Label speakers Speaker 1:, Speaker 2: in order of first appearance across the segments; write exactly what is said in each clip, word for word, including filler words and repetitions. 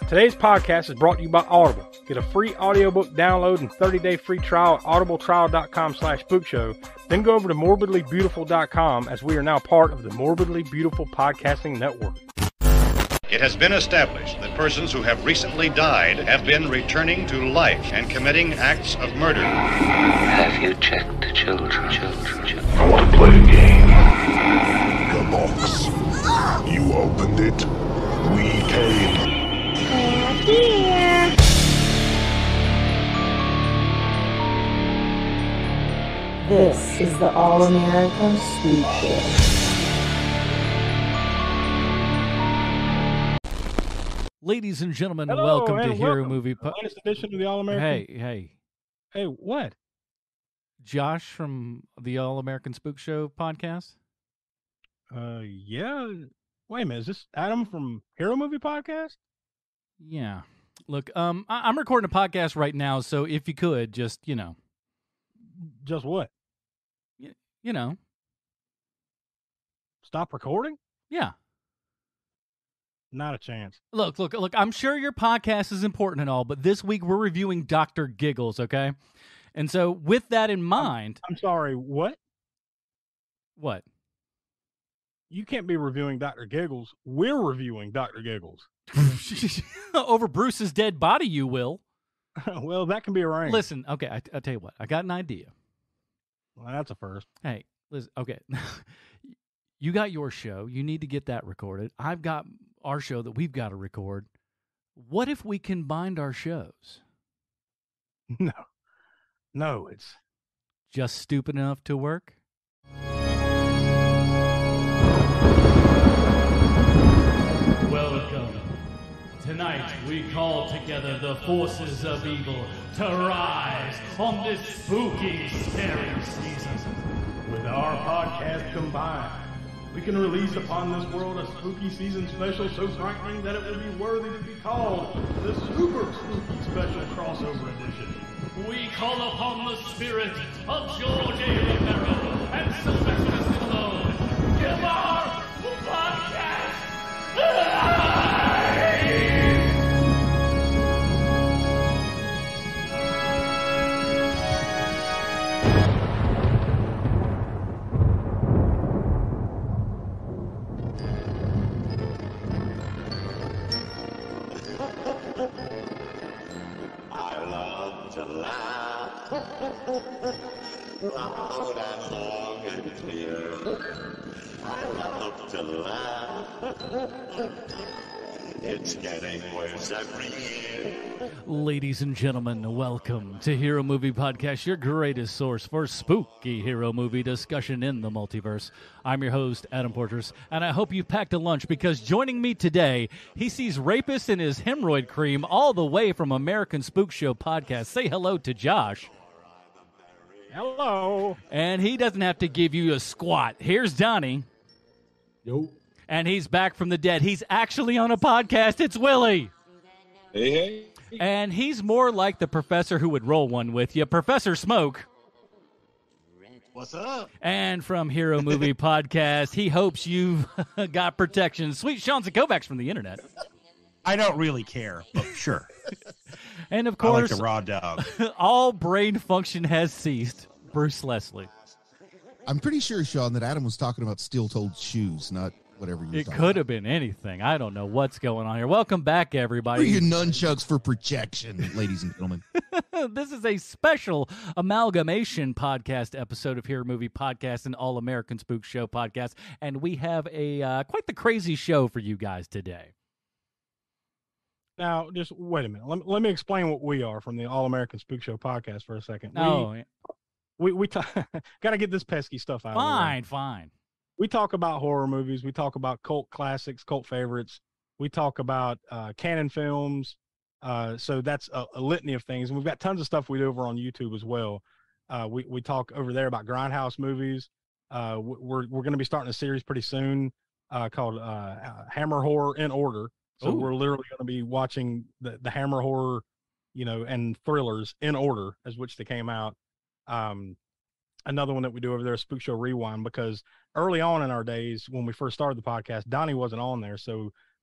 Speaker 1: Today's podcast is brought to you by Audible. Get a free audiobook download and thirty-day free trial at audibletrial.com slash spookshow. Then go over to morbidly beautiful dot com as we are now part of the Morbidly Beautiful Podcasting Network.
Speaker 2: It has been established that persons who have recently died have been returning to life and committing acts of murder.
Speaker 3: Have you checked the children, children, children?
Speaker 4: I want to play a game. The box. You opened it. We came.
Speaker 5: Oh dear.
Speaker 6: This is the All-American Spookshow.
Speaker 7: Ladies and gentlemen,
Speaker 1: Hello,
Speaker 7: welcome to
Speaker 1: and
Speaker 7: Hero
Speaker 1: welcome
Speaker 7: Movie
Speaker 1: to the
Speaker 7: Po-
Speaker 1: latest edition of the All-American.
Speaker 7: Hey, hey.
Speaker 1: Hey, what?
Speaker 7: Josh from the All-American Spook Show podcast?
Speaker 1: Uh, yeah. Wait a minute. Is this Adam from Hero Movie Podcast?
Speaker 7: Yeah. Look, um, I- I'm recording a podcast right now, so if you could, just, you know.
Speaker 1: Just what?
Speaker 7: Y- you know.
Speaker 1: Stop recording?
Speaker 7: Yeah.
Speaker 1: Not a chance.
Speaker 7: Look, look, look, I'm sure your podcast is important and all, but this week we're reviewing Doctor Giggles, okay? And so with that in mind...
Speaker 1: I'm, I'm sorry, what?
Speaker 7: What?
Speaker 1: You can't be reviewing Doctor Giggles. We're reviewing Doctor Giggles.
Speaker 7: Over Bruce's dead body, you will.
Speaker 1: Well, that can be arranged.
Speaker 7: Listen, okay, I, I'll tell you what. I got an idea.
Speaker 1: Well, that's a first.
Speaker 7: Hey, listen, okay. You got your show. You need to get that recorded. I've got our show that we've got to record. What if we combined our shows?
Speaker 1: No. No, it's...
Speaker 7: Just stupid enough to work?
Speaker 8: Welcome. Tonight we call together the forces of evil to rise on this spooky, scary season. With our podcast combined, we can release upon this world a spooky season special so frightening that it will be worthy to be called the Super Spooky Special Crossover Edition. We call upon the spirit of George A. Romero and Sylvester Stallone. Give our podcast life!
Speaker 3: I love to laugh. Loud and long and clear. I love to laugh. It's getting worse every year.
Speaker 7: Ladies and gentlemen, welcome to Hero Movie Podcast, your greatest source for spooky hero movie discussion in the multiverse. I'm your host, Adam Porters, and I hope you packed a lunch because joining me today, he sees rapists in his hemorrhoid cream all the way from American Spook Show Podcast. Say hello to Josh.
Speaker 1: Hello.
Speaker 7: And he doesn't have to give you a squat. Here's Donnie.
Speaker 9: Yo.
Speaker 7: And he's back from the dead. He's actually on a podcast. It's Willie.
Speaker 9: Hey, hey.
Speaker 7: And he's more like the professor who would roll one with you, Professor Smoke.
Speaker 9: What's up?
Speaker 7: And from Hero Movie Podcast, he hopes you've got protection. Sweet Sean Kovacs from the internet.
Speaker 10: I don't really care, but sure.
Speaker 7: And of
Speaker 10: I like
Speaker 7: course,
Speaker 10: the raw dog.
Speaker 7: all brain function has ceased. Bruce Leslie.
Speaker 11: I'm pretty sure, Sean, that Adam was talking about steel-toed shoes, not whatever you were
Speaker 7: It
Speaker 11: talking
Speaker 7: could
Speaker 11: about.
Speaker 7: have been anything. I don't know what's going on here. Welcome back,
Speaker 11: Bring
Speaker 7: everybody.
Speaker 11: your nunchucks for protection, ladies and gentlemen.
Speaker 7: This is a special amalgamation podcast episode of Hero Movie Podcast and All American Spook Show Podcast, and we have a uh, quite the crazy show for you guys today.
Speaker 1: Now, just wait a minute. Let me, let me explain what we are from the All American Spook Show Podcast for a second.
Speaker 7: Oh,
Speaker 1: We, we, we t- got to get this pesky stuff out of the way.
Speaker 7: fine, fine.
Speaker 1: We talk about horror movies. We talk about cult classics, cult favorites. We talk about uh, canon films. Uh, so that's a, a litany of things. And we've got tons of stuff we do over on YouTube as well. Uh, we, we talk over there about grindhouse movies. Uh, we're we're going to be starting a series pretty soon uh, called uh, Hammer Horror in Order. So
Speaker 7: Ooh.
Speaker 1: we're literally going to be watching the, the Hammer Horror, you know, and thrillers in order as which they came out. Um, another one that we do over there is Spookshow Rewind, because early on in our days when we first started the podcast, Donnie wasn't on there. So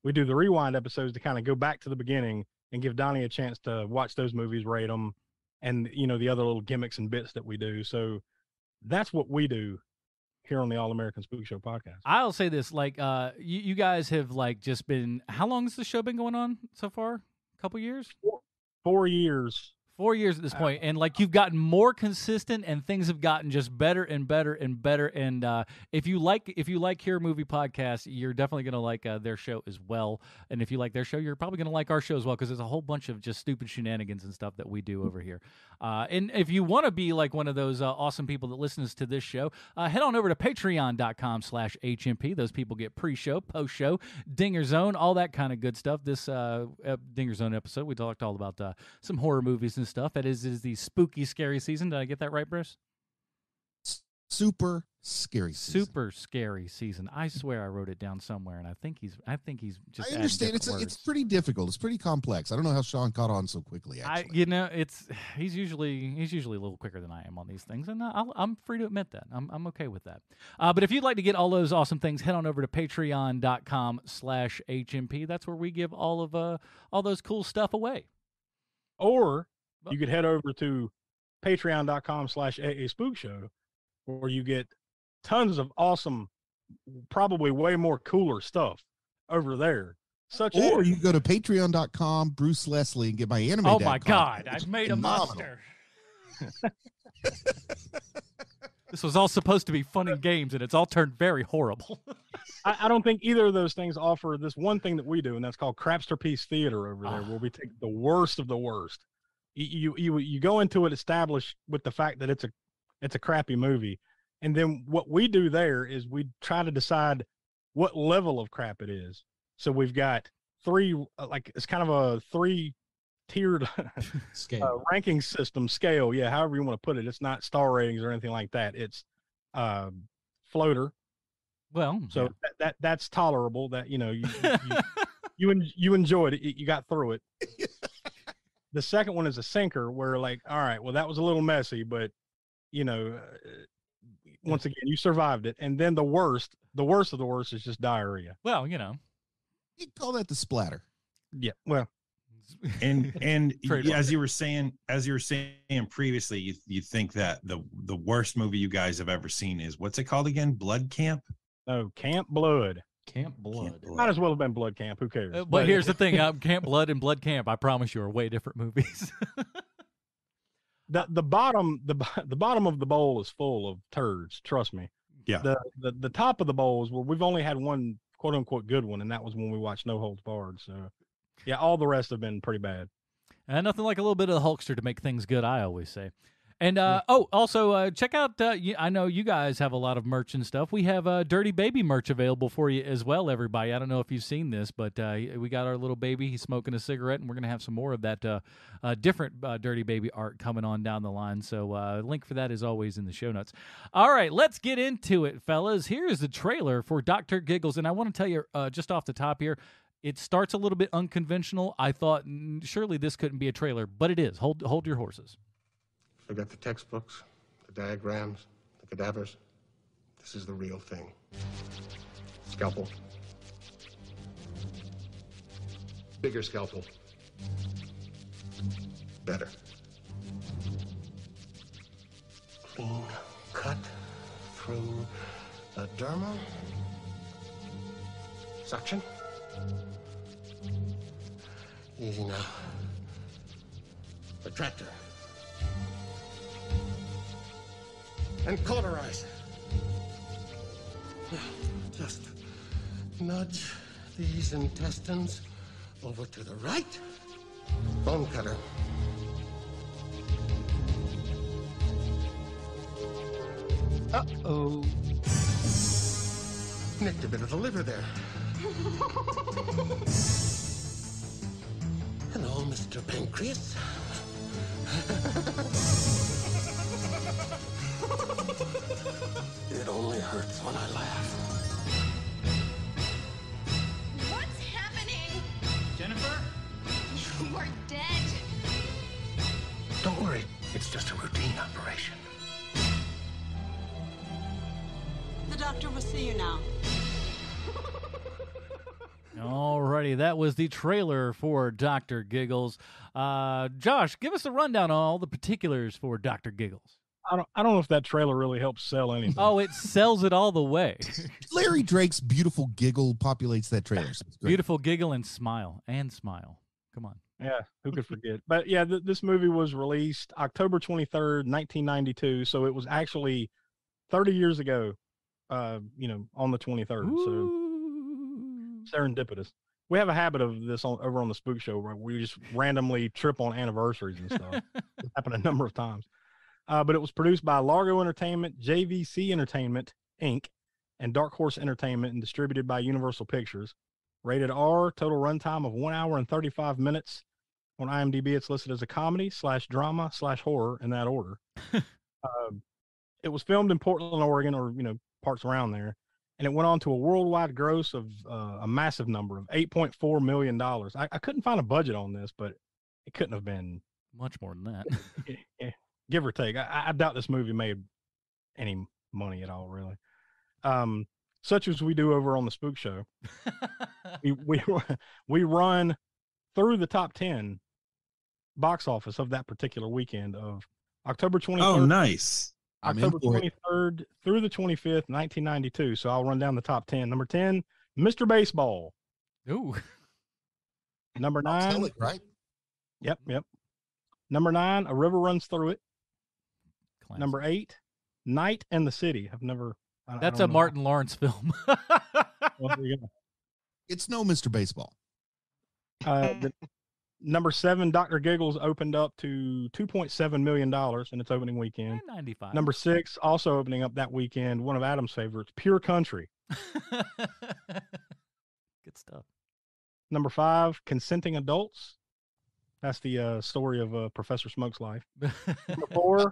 Speaker 1: we do the rewind episodes to kind of go back to the beginning and give Donnie a chance to watch those movies, rate them, and, you know, the other little gimmicks and bits that we do. So that's what we do here on the All American Spook Show podcast.
Speaker 7: I'll say this, like, uh, you, you guys have, like, just been, how long has the show been going on so far? A couple years?
Speaker 1: Four, four years.
Speaker 7: Four years at this point, and like you've gotten more consistent, and things have gotten just better and better and better. And uh, if you like, if you like Hero Movie Podcast, you're definitely gonna like uh, their show as well. And if you like their show, you're probably gonna like our show as well, because there's a whole bunch of just stupid shenanigans and stuff that we do over here. Uh, and if you want to be like one of those uh, awesome people that listens to this show, uh, head on over to patreon dot com slash H M P. Those people get pre-show, post-show, Dinger Zone, all that kind of good stuff. This uh, Dinger Zone episode, we talked all about uh, some horror movies and stuff. That is, is the spooky, scary season. Did I get that right, Bruce?
Speaker 11: Super scary season.
Speaker 7: Super scary season. I swear I wrote it down somewhere, and I think he's. I think he's just.
Speaker 11: I understand. It's
Speaker 7: words.
Speaker 11: it's pretty difficult. It's pretty complex. I don't know how Sean caught on so quickly. Actually,
Speaker 7: I, you know, it's he's usually he's usually a little quicker than I am on these things, and I'll, I'm free to admit that. I'm I'm okay with that. Uh, but if you'd like to get all those awesome things, head on over to patreon dot com slash H M P. That's where we give all of uh all those cool stuff away.
Speaker 1: Or you could head over to patreon dot com slash A A Spook Show, where you get tons of awesome, probably way more cooler stuff over there. Such
Speaker 11: or
Speaker 1: as,
Speaker 11: you go to patreon dot com Bruce Leslie and get my anime.
Speaker 7: Oh
Speaker 11: Dad
Speaker 7: my
Speaker 11: content,
Speaker 7: God! I've made a
Speaker 11: phenomenal.
Speaker 7: monster. This was all supposed to be fun and games, and it's all turned very horrible.
Speaker 1: I, I don't think either of those things offer this one thing that we do, and that's called Crapster Piece Theater over there,
Speaker 7: Oh.
Speaker 1: where we take the worst of the worst. You, you you you go into it established with the fact that it's a it's a crappy movie, and then what we do there is we try to decide what level of crap it is. So we've got three, like it's kind of a three tiered
Speaker 10: Scale.
Speaker 1: uh, ranking system scale. Yeah, however you want to put it. It's not star ratings or anything like that. It's uh, floater.
Speaker 7: Well,
Speaker 1: So
Speaker 7: yeah.
Speaker 1: that, that that's tolerable. That you know you you, you, en- you enjoyed it. You got through it. The second one is a sinker, where like, all right, well that was a little messy, but you know, uh, once again you survived it. And then the worst, the worst of the worst is just diarrhea.
Speaker 7: Well, you know,
Speaker 11: You can call that the splatter.
Speaker 1: Yeah. Well,
Speaker 10: and and
Speaker 7: Trademark.
Speaker 10: as you were saying, as you were saying previously, you you think that the the worst movie you guys have ever seen is, what's it called again? Blood Camp.
Speaker 1: no, Camp Blood.
Speaker 7: Camp Blood.
Speaker 10: Camp Blood.
Speaker 1: Might as well have been Blood Camp. Who cares?
Speaker 7: Uh, but here's the thing: uh, Camp Blood and Blood Camp, I promise you, are way different movies.
Speaker 1: the the bottom the bo- the bottom of the bowl is full of turds. Trust me.
Speaker 10: Yeah.
Speaker 1: The the the top of the bowl is where we've only had one quote unquote good one, and that was when we watched No Holds Barred. So, yeah, all the rest have been pretty bad.
Speaker 7: And nothing like a little bit of the Hulkster to make things good, I always say. And, uh, oh, also, uh, check out, uh, you, I know you guys have a lot of merch and stuff. We have uh, Dirty Baby merch available for you as well, everybody. I don't know if you've seen this, but uh, we got our little baby. He's smoking a cigarette, and we're going to have some more of that uh, uh, different uh, Dirty Baby art coming on down the line. So uh, link for that is always in the show notes. All right, let's get into it, fellas. Here's the trailer for Doctor Giggles. And I want to tell you uh, just off the top here, it starts a little bit unconventional. I thought mm, surely this couldn't be a trailer, but it is. Hold, hold your horses.
Speaker 12: Forget the textbooks, the diagrams, the cadavers. This is the real thing. Scalpel. Bigger scalpel. Better. Clean cut through the derma. Suction. Easy now. Retractor. And cauterize. Just nudge these intestines over to the right. Bone cutter. Uh-oh. Nicked a bit of the liver there. Hello, Mister Pancreas. It only hurts when I laugh.
Speaker 13: What's happening?
Speaker 14: Jennifer?
Speaker 13: You are dead.
Speaker 12: Don't worry, it's just a routine operation.
Speaker 15: The doctor will see you now.
Speaker 7: Alrighty, that was the trailer for Doctor Giggles. Uh, Josh, give us a rundown on all the particulars for Doctor Giggles.
Speaker 1: I don't. I don't know if that trailer really helps sell anything.
Speaker 7: Oh, it sells it all the way.
Speaker 11: Larry Drake's beautiful giggle populates that trailer. So
Speaker 7: beautiful giggle and smile and smile. Come on.
Speaker 1: Yeah, who could forget? But yeah, th- this movie was released October twenty-third, nineteen ninety-two. So it was actually thirty years ago. Uh, you know, on the twenty-third.
Speaker 7: Ooh.
Speaker 1: So serendipitous. We have a habit of this on over on the Spook Show where we just randomly trip on anniversaries and stuff. It's happened a number of times. Uh, but it was produced by Largo Entertainment, J V C Entertainment, Incorporated, and Dark Horse Entertainment, and distributed by Universal Pictures. Rated R, total runtime of one hour and thirty-five minutes. On IMDb, it's listed as a comedy slash drama slash horror in that order. uh, it was filmed in Portland, Oregon, or, you know, parts around there. And it went on to a worldwide gross of uh, a massive number of eight point four million dollars. I, I couldn't find a budget on this, but it couldn't have been
Speaker 7: much more than that.
Speaker 1: yeah, give or take. I, I doubt this movie made any money at all, really. Um, such as we do over on the Spook Show. we, we, we run through the top ten box office of that particular weekend of October twenty-third.
Speaker 10: Oh, nice.
Speaker 1: October twenty-third through the twenty-fifth, nineteen ninety-two. So I'll run down the top ten. Number ten, Mister Baseball.
Speaker 7: Ooh.
Speaker 1: Number nine.
Speaker 11: Tell it, right?
Speaker 1: Yep, yep. Number nine, A River Runs Through It.
Speaker 7: Classic.
Speaker 1: Number eight, Night and the City. I've never. I,
Speaker 7: That's
Speaker 1: I
Speaker 7: a
Speaker 1: know.
Speaker 7: Martin Lawrence film.
Speaker 1: Well, there you go.
Speaker 11: It's no Mister Baseball.
Speaker 1: Uh, the, number seven, Doctor Giggles opened up to two point seven million dollars in its opening weekend.
Speaker 7: ninety-five.
Speaker 1: Number six, also opening up that weekend, one of Adam's favorites, Pure Country.
Speaker 7: Good stuff.
Speaker 1: Number five, Consenting Adults. That's the uh, story of uh, Professor Smoke's life. Number four,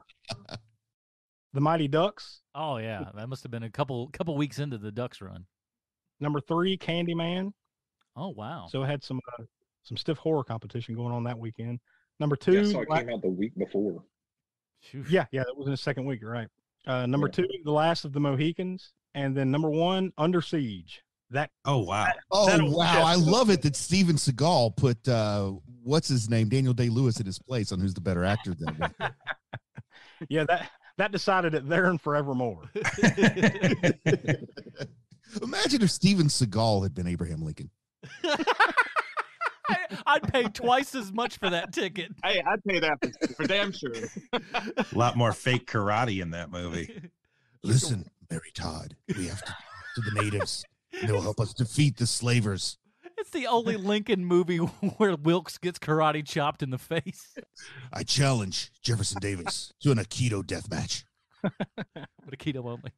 Speaker 1: The Mighty Ducks.
Speaker 7: Oh, yeah. That must have been a couple couple weeks into the Ducks run.
Speaker 1: Number three, Candyman.
Speaker 7: Oh, wow.
Speaker 1: So it had some uh, some stiff horror competition going on that weekend. Number two,
Speaker 14: Yeah, I saw it
Speaker 1: La-
Speaker 14: came out the week before.
Speaker 1: yeah, yeah, it was in the second week, right? Uh, number
Speaker 14: Yeah.
Speaker 1: two, The Last of the Mohicans, and then number one, Under Siege. That
Speaker 10: Oh, wow.
Speaker 11: Oh,
Speaker 1: That'll
Speaker 11: wow.
Speaker 1: just-
Speaker 11: I love it that Steven Seagal put, uh, what's his name, Daniel Day-Lewis in his place on who's the better actor than him.
Speaker 1: yeah, that that decided it there and forevermore.
Speaker 11: Imagine if Steven Seagal had been Abraham Lincoln.
Speaker 7: I, I'd pay twice as much for that ticket.
Speaker 9: Hey, I'd pay that for, for damn sure.
Speaker 10: A lot more fake karate in that movie.
Speaker 11: Listen, Mary Todd, we have to to the natives. They'll help us defeat the slavers.
Speaker 7: It's the only Lincoln movie where Wilkes gets karate chopped in the face.
Speaker 11: I challenge Jefferson Davis to an Aikido death match.
Speaker 7: But a keto only.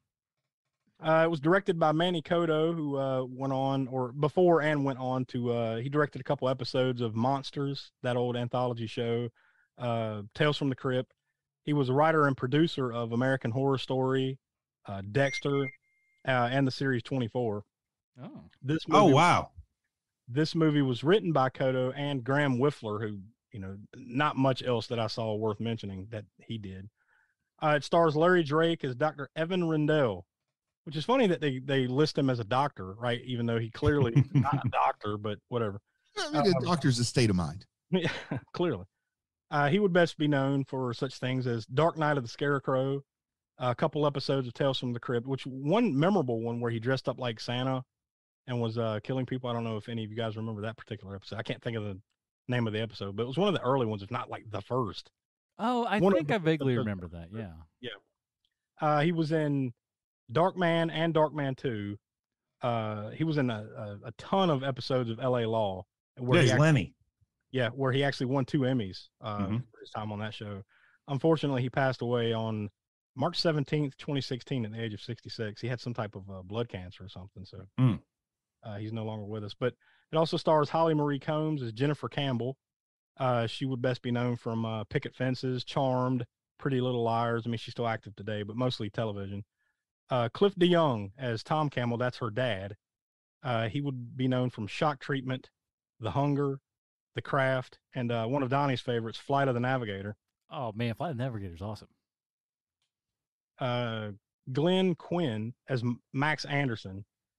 Speaker 1: Uh, it was directed by Manny Cotto, who uh, went on, or before and went on to, uh, he directed a couple episodes of Monsters, that old anthology show, uh, Tales from the Crypt. He was a writer and producer of American Horror Story, uh, Dexter, uh, and the series twenty-four.
Speaker 7: Oh.
Speaker 1: This
Speaker 10: Oh,
Speaker 1: movie,
Speaker 10: wow.
Speaker 1: This movie was written by Cotto and Graham Whiffler, who, you know, not much else that I saw worth mentioning that he did. Uh, it stars Larry Drake as Doctor Evan Rendell, which is funny that they, they list him as a doctor, right? Even though he clearly is not a doctor, but whatever.
Speaker 11: I mean, a doctor's a state of mind.
Speaker 1: Yeah, clearly. Uh, he would best be known for such things as Dark Night of the Scarecrow, a couple episodes of Tales from the Crypt, which one memorable one where he dressed up like Santa and was uh, killing people. I don't know if any of you guys remember that particular episode. I can't think of the name of the episode, but it was one of the early ones, if not like the first.
Speaker 7: Oh, I
Speaker 1: One of
Speaker 7: think
Speaker 1: the
Speaker 7: I vaguely
Speaker 1: episodes-
Speaker 7: remember that. Yeah.
Speaker 1: Yeah. Uh, he was in Darkman and Darkman two. Uh, he was in a, a, a ton of episodes of L A Law. Where
Speaker 10: Yeah,
Speaker 1: he
Speaker 10: he's
Speaker 1: actually,
Speaker 10: Lenny.
Speaker 1: Yeah, where he actually won two Emmys uh,
Speaker 10: Mhm.
Speaker 1: for his time on that show. Unfortunately, he passed away on March seventeenth, twenty sixteen, at the age of sixty-six. He had some type of uh, blood cancer or something, so
Speaker 10: Mm.
Speaker 1: uh, he's no longer with us. But it also stars Holly Marie Combs as Jennifer Campbell. Uh, she would best be known from uh, Picket Fences, Charmed, Pretty Little Liars. I mean, she's still active today, but mostly television. Uh, Cliff DeYoung as Tom Campbell. That's her dad. Uh, he would be known from Shock Treatment, The Hunger, The Craft, and uh, one of Donnie's favorites, Flight of the Navigator.
Speaker 7: Oh, man. Flight of the Navigator's awesome.
Speaker 1: Uh, Glenn Quinn as M- Max Anderson.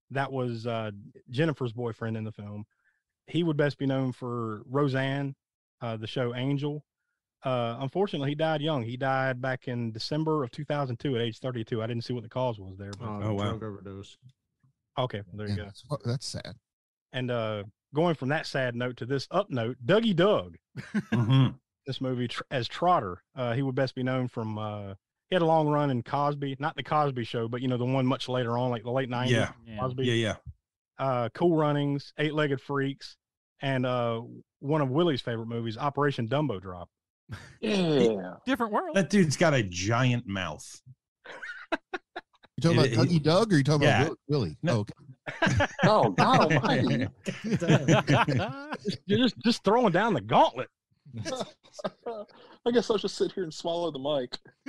Speaker 1: that was uh, Jennifer's boyfriend in the film. He would best be known for Roseanne, uh, the show Angel. Uh, unfortunately, he died young. He died back in December of two thousand two at age thirty-two. I didn't see what the cause was there. But...
Speaker 9: Oh, wow. Drug overdose.
Speaker 1: Okay, well, there you
Speaker 11: Yeah,
Speaker 1: go.
Speaker 11: That's, that's sad.
Speaker 1: And uh, going from that sad note to this up note, Dougie Doug,
Speaker 10: Mm-hmm.
Speaker 1: this movie tr- as Trotter. Uh, he would best be known from, uh, he had a long run in Cosby, not the Cosby Show, but, you know, the one much later on, like the late nineties.
Speaker 10: Yeah.
Speaker 1: Cosby.
Speaker 10: Yeah, yeah.
Speaker 1: Uh, Cool Runnings, Eight-Legged Freaks, and uh, one of Willie's favorite movies, Operation Dumbo Drop.
Speaker 14: Yeah.
Speaker 7: Different world.
Speaker 10: That dude's got a giant mouth.
Speaker 11: You talking
Speaker 10: It-
Speaker 11: about
Speaker 10: it-
Speaker 11: Dougie Doug, or you talking
Speaker 10: yeah.
Speaker 11: about Willie?
Speaker 10: No.
Speaker 11: Oh, okay.
Speaker 14: Oh, God almighty.
Speaker 1: You're just, just throwing down the gauntlet.
Speaker 14: I guess I'll just sit here and swallow the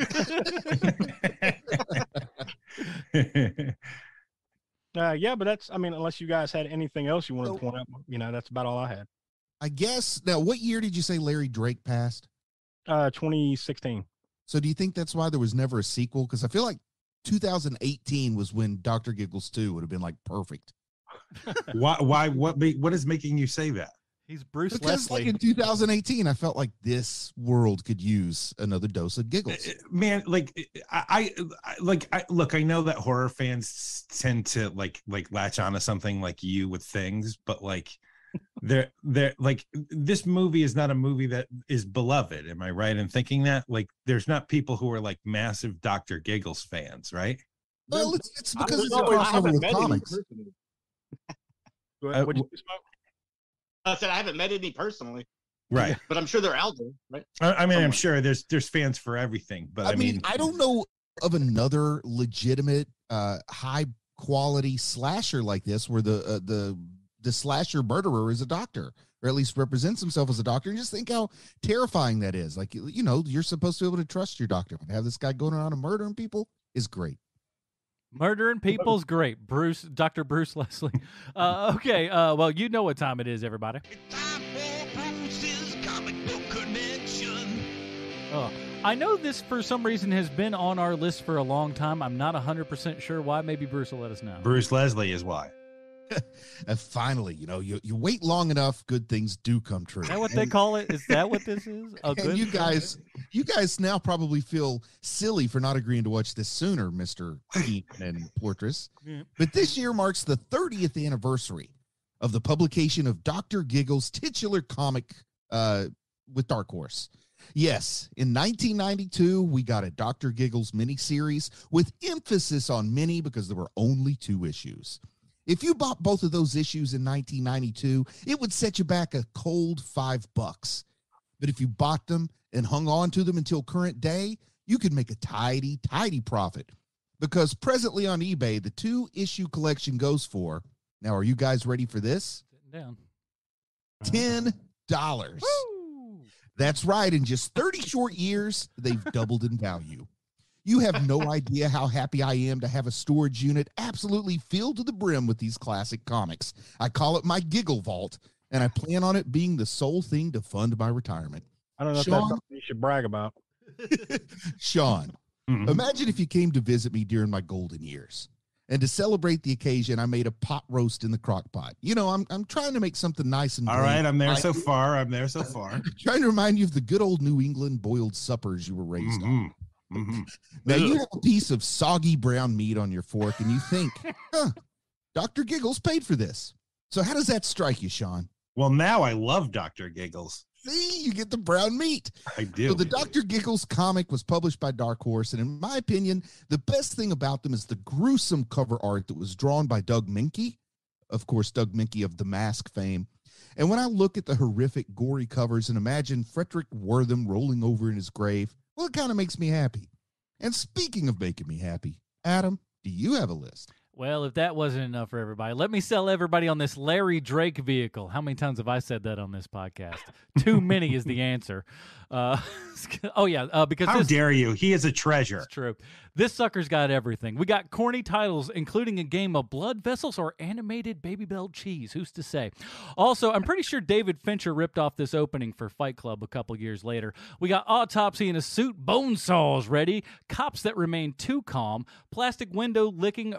Speaker 14: mic.
Speaker 1: Uh, yeah, but that's, I mean, unless you guys had anything else you wanted to point out, you know, that's about all I had.
Speaker 11: I guess now, what year did you say Larry Drake passed?
Speaker 1: Uh, twenty sixteen.
Speaker 11: So do you think that's why there was never a sequel? Because I feel like two thousand eighteen was when Doctor Giggles two would have been like perfect.
Speaker 10: why? Why? What? ma- What is making you say that?
Speaker 7: He's Bruce
Speaker 11: Because
Speaker 7: Leslie.
Speaker 11: like in two thousand eighteen, I felt like this world could use another dose of giggles.
Speaker 10: Man, like I, I like I look, I know that horror fans tend to like like latch onto something like you with things, but like they're they're like this movie is not a movie that is beloved. Am I right in thinking that? Like there's not people who are like massive Doctor Giggles fans, right?
Speaker 11: Well, it's, it's
Speaker 14: I
Speaker 11: because it's a
Speaker 14: don't know, I
Speaker 11: crossover
Speaker 14: haven't
Speaker 11: with
Speaker 14: met any
Speaker 11: comics.
Speaker 14: personally.
Speaker 10: Uh,
Speaker 1: What'd you smoke?
Speaker 9: I said I haven't met any personally,
Speaker 10: Right.
Speaker 9: but I'm sure they're out there, right?
Speaker 10: I, I mean, I'm
Speaker 9: Somewhere.
Speaker 10: sure there's there's fans for everything, but
Speaker 11: I,
Speaker 10: I,
Speaker 11: mean,
Speaker 10: mean,
Speaker 11: I don't know of another legitimate, uh, high quality slasher like this, where the uh, the the slasher murderer is a doctor, or at least represents himself as a doctor. And just think how terrifying that is. Like, you you know, you're supposed to be able to trust your doctor. But to have this guy going around and murdering people is great.
Speaker 7: Murdering people's great. Bruce, Doctor Bruce Leslie. Uh, okay, uh, well, you know what time it is, everybody. Oh, I know this for some reason has been on our list for a long time. I'm not one hundred percent sure why. Maybe Bruce will let us know.
Speaker 10: Bruce Leslie is why.
Speaker 11: And finally, you know, you, you wait long enough, good things do come true.
Speaker 7: Is that what they call it? Is that what this is? Oh,
Speaker 11: And
Speaker 7: good.
Speaker 11: you guys, you guys now probably feel silly for not agreeing to watch this sooner, Mister Keaton and Portress.
Speaker 7: Yeah.
Speaker 11: But this year marks the thirtieth anniversary of the publication of Doctor Giggles' titular comic uh, with Dark Horse. Yes, in nineteen ninety-two, we got a Doctor Giggles miniseries with emphasis on mini because there were only two issues. If you bought both of those issues in nineteen ninety-two, it would set you back a cold five bucks. But if you bought them and hung on to them until current day, you could make a tidy, tidy profit. Because presently on eBay, the two-issue collection goes for, now are you guys ready for this?
Speaker 7: Sitting down.
Speaker 11: ten dollars. That's right. In just thirty short years, they've doubled in value. You have no idea how happy I am to have a storage unit absolutely filled to the brim with these classic comics. I call it my Giggle Vault, and I plan on it being the sole thing to fund my retirement.
Speaker 1: I don't know if
Speaker 11: Sean?
Speaker 1: that's something you should brag about.
Speaker 11: Sean,
Speaker 10: Mhm.
Speaker 11: imagine if you came to visit me during my golden years. And to celebrate the occasion, I made a pot roast in the crock pot. You know, I'm I'm trying to make something nice and
Speaker 10: All
Speaker 11: great.
Speaker 10: right, I'm there
Speaker 11: I-
Speaker 10: so far. I'm there so far.
Speaker 11: Trying to remind you of the good old New England boiled suppers you were raised on.
Speaker 10: Mhm. Mhm.
Speaker 11: Now you have a piece of soggy brown meat on your fork and you think, huh, Doctor Giggles paid for this. So how does that strike you, Sean?
Speaker 10: Well, now I love Doctor Giggles.
Speaker 11: See, you get the brown meat.
Speaker 10: I do.
Speaker 11: So the Doctor Giggles comic was published by Dark Horse, and in my opinion, the best thing about them is the gruesome cover art that was drawn by Doug Minke. Of course, Doug Minke of The Mask fame. And when I look at the horrific, gory covers and imagine Frederick Wortham rolling over in his grave, well, it kind of makes me happy. And speaking of making me happy, Adam, do you have a list?
Speaker 7: Well, if that wasn't enough for everybody, let me sell everybody on this Larry Drake vehicle. How many times have I said that on this podcast? Too many is the answer. Uh, oh, yeah, uh, because
Speaker 10: How
Speaker 7: this,
Speaker 10: dare you? He is a treasure.
Speaker 7: It's true. This sucker's got everything. We got corny titles, including a game of blood vessels or animated Baby Bell cheese. Who's to say? Also, I'm pretty sure David Fincher ripped off this opening for Fight Club a couple years later. We got Autopsy in a Suit, bone saws ready, cops that remain too calm, plastic window licking, a rooftop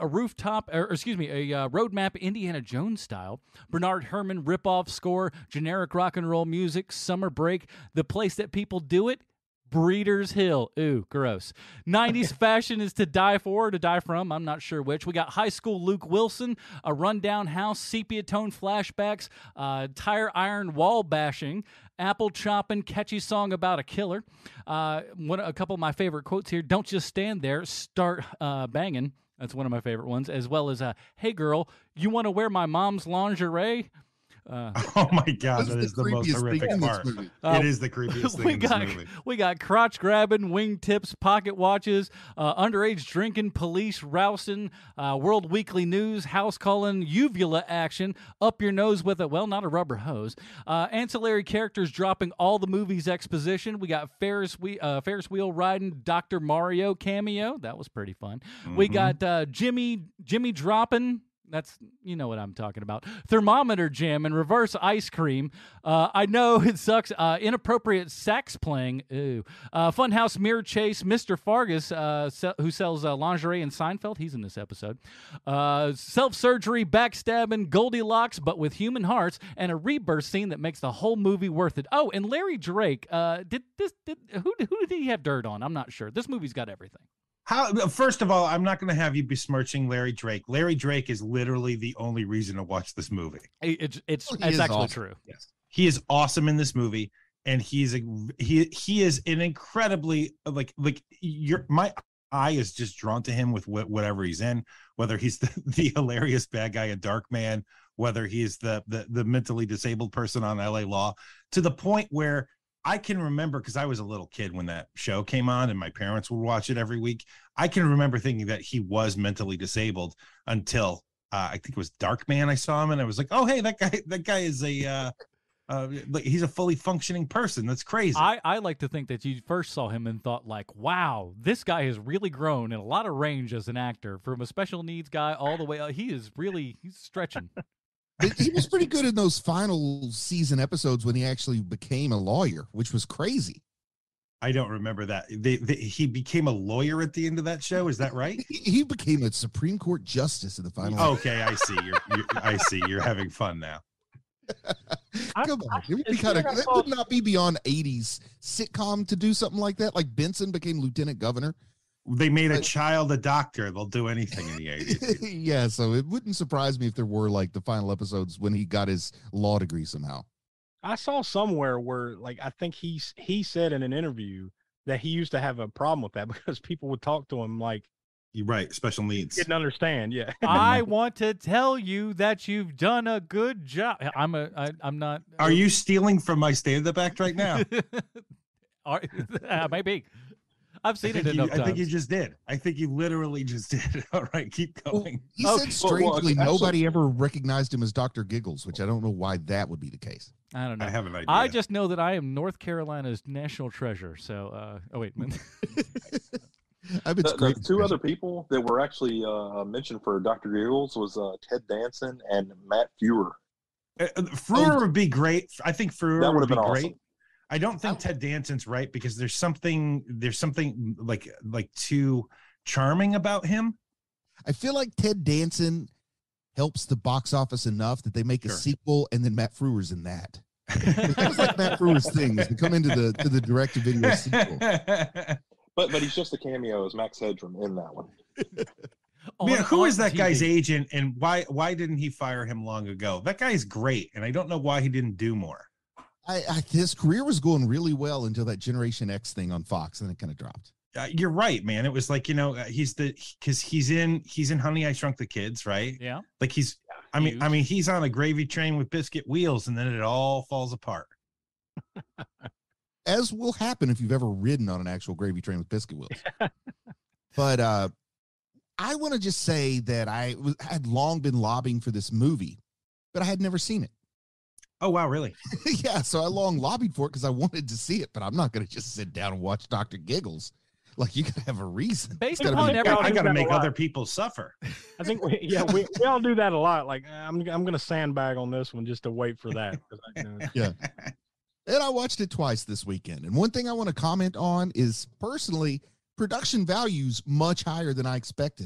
Speaker 7: top, or excuse me, a uh, roadmap Indiana Jones style. Bernard Herrmann ripoff score, generic rock and roll music, summer break, the place that people do it. Breeders' Hill. Ooh, gross. nineties fashion is to die for or to die from. I'm not sure which. We got high school Luke Wilson, a rundown house, sepia tone flashbacks, uh, tire iron wall bashing, apple chopping, catchy song about a killer. Uh, one, a couple of my favorite quotes here. Don't just stand there, start uh, banging. That's one of my favorite ones. As well as, uh, hey girl, you want to wear my mom's lingerie? Uh,
Speaker 10: oh my God, that is the, the most horrific part. Uh, it is the creepiest thing
Speaker 7: we
Speaker 10: in
Speaker 7: got,
Speaker 10: this movie.
Speaker 7: We got crotch grabbing, wing tips, pocket watches, uh, underage drinking, police rousing, uh, World Weekly News, house calling, uvula action, up your nose with a, well, not a rubber hose. Uh, ancillary characters dropping all the movie's exposition. We got Ferris, we, uh, Ferris wheel riding Doctor Mario cameo. That was pretty fun. Mm-hmm. We got uh, Jimmy, Jimmy dropping. That's, you know what I'm talking about. Thermometer jam and reverse ice cream. Uh, I know it sucks. Uh, inappropriate sax playing. Ooh. Uh, Funhouse mirror chase. Mister Fargus, uh, se- who sells uh, lingerie in Seinfeld. He's in this episode. Uh, self-surgery, backstabbing, Goldilocks, but with human hearts, and a rebirth scene that makes the whole movie worth it. Oh, and Larry Drake. Uh, did this? Did who? Who did he have dirt on? I'm not sure. This movie's got everything.
Speaker 10: How? First of all, I'm not going to have you besmirching Larry Drake. Larry Drake is literally the only reason to watch this movie.
Speaker 7: It's it's,
Speaker 10: He
Speaker 7: it's
Speaker 10: is
Speaker 7: actually
Speaker 10: awesome.
Speaker 7: true.
Speaker 10: Yes, he is awesome in this movie, and he's a he he is an incredibly like like your my eye is just drawn to him with wh- whatever he's in, whether he's the, the hilarious bad guy in Darkman, whether he's the the the mentally disabled person on L A Law, to the point where I can remember, because I was a little kid when that show came on and my parents would watch it every week. I can remember thinking that he was mentally disabled until uh, I think it was Darkman. I saw him and I was like, oh, hey, that guy, that guy is a, uh, uh, like, he's a fully functioning person. That's crazy.
Speaker 7: I, I like to think that you first saw him and thought like, wow, this guy has really grown in a lot of range as an actor, from a special needs guy all the way up. He is really, he's stretching.
Speaker 11: He was pretty good in those final season episodes when he actually became a lawyer, which was crazy.
Speaker 10: I don't remember that. They, they, he became a lawyer at the end of that show. Is that right?
Speaker 11: He, he became a Supreme Court justice in the final.
Speaker 10: Okay, I see. You're, you're I see. You're having fun now.
Speaker 11: Come on, it would be kind of. That would not be beyond eighties sitcom to do something like that. Like Benson became lieutenant governor.
Speaker 10: They made a child a doctor. They'll do anything in the eighties.
Speaker 11: Yeah, so it wouldn't surprise me if there were like the final episodes when he got his law degree somehow.
Speaker 1: I saw somewhere where, like, I think he's he said in an interview that he used to have a problem with that because people would talk to him like,
Speaker 10: you're right, special needs.
Speaker 1: Didn't understand. Yeah.
Speaker 7: I want to tell you that you've done a good job. I'm a. I, I'm not.
Speaker 10: Are you stealing from my stand-up act right now?
Speaker 7: Are, uh, maybe. I've seen it
Speaker 10: you,
Speaker 7: enough
Speaker 10: I
Speaker 7: times.
Speaker 10: think you just did. I think you literally just did. All right, keep going.
Speaker 11: He
Speaker 1: Oh,
Speaker 11: said strangely nobody ever recognized him as Doctor Giggles, which I don't know why that would be the case.
Speaker 7: I don't know.
Speaker 10: I have an idea.
Speaker 7: I just know that I am North Carolina's national treasure. So, uh, oh wait,
Speaker 11: I've been
Speaker 14: The, the two other people that were actually uh, mentioned for Doctor Giggles was uh, Ted Danson and Matt Frewer.
Speaker 10: Uh, Frewer would be great. I think Frewer
Speaker 14: That
Speaker 10: would
Speaker 14: would
Speaker 10: be
Speaker 14: have been
Speaker 10: great.
Speaker 14: awesome.
Speaker 10: I don't think Ted Danson's right because there's something there's something like like too charming about him.
Speaker 11: I feel like Ted Danson helps the box office enough that they make a
Speaker 10: Sure.
Speaker 11: sequel, and then Matt Frewer's in that. That's like Matt Frewer's thing is to come into the to the direct to video sequel.
Speaker 14: But but he's just a cameo as Max Headroom in that one.
Speaker 10: Man,
Speaker 7: On-
Speaker 10: who
Speaker 7: on
Speaker 10: is that
Speaker 7: T V.
Speaker 10: guy's agent, and why why didn't he fire him long ago? That guy's great, and I don't know why he didn't do more.
Speaker 11: I, I his career was going really well until that Generation X thing on Fox, and it kind of dropped.
Speaker 10: Uh, you're right, man. It was like, you know, uh, he's the because he's in he's in Honey, I Shrunk the Kids, right?
Speaker 7: Yeah.
Speaker 10: Like he's I mean
Speaker 7: Huge.
Speaker 10: I mean he's on a gravy train with biscuit wheels, and then it all falls apart.
Speaker 11: As will happen if you've ever ridden on an actual gravy train with biscuit wheels. But uh, I want to just say that I was, had long been lobbying for this movie, but I had never seen it.
Speaker 10: Oh, wow, really?
Speaker 11: Yeah, so I long lobbied for it because I wanted to see it, but I'm not going to just sit down and watch Doctor Giggles. Like, you got to have a reason.
Speaker 7: Based
Speaker 11: It's gotta
Speaker 7: upon
Speaker 11: be-
Speaker 7: everything-
Speaker 10: I got to
Speaker 1: that a
Speaker 10: make
Speaker 1: lot.
Speaker 10: other people suffer.
Speaker 1: I think, we, yeah, we, we all do that a lot. Like, I'm, I'm going to sandbag on this one just to wait for that. 'cause I, you know,
Speaker 11: Yeah. And I watched it twice this weekend. And one thing I want to comment on is personally, production values much higher than I expected.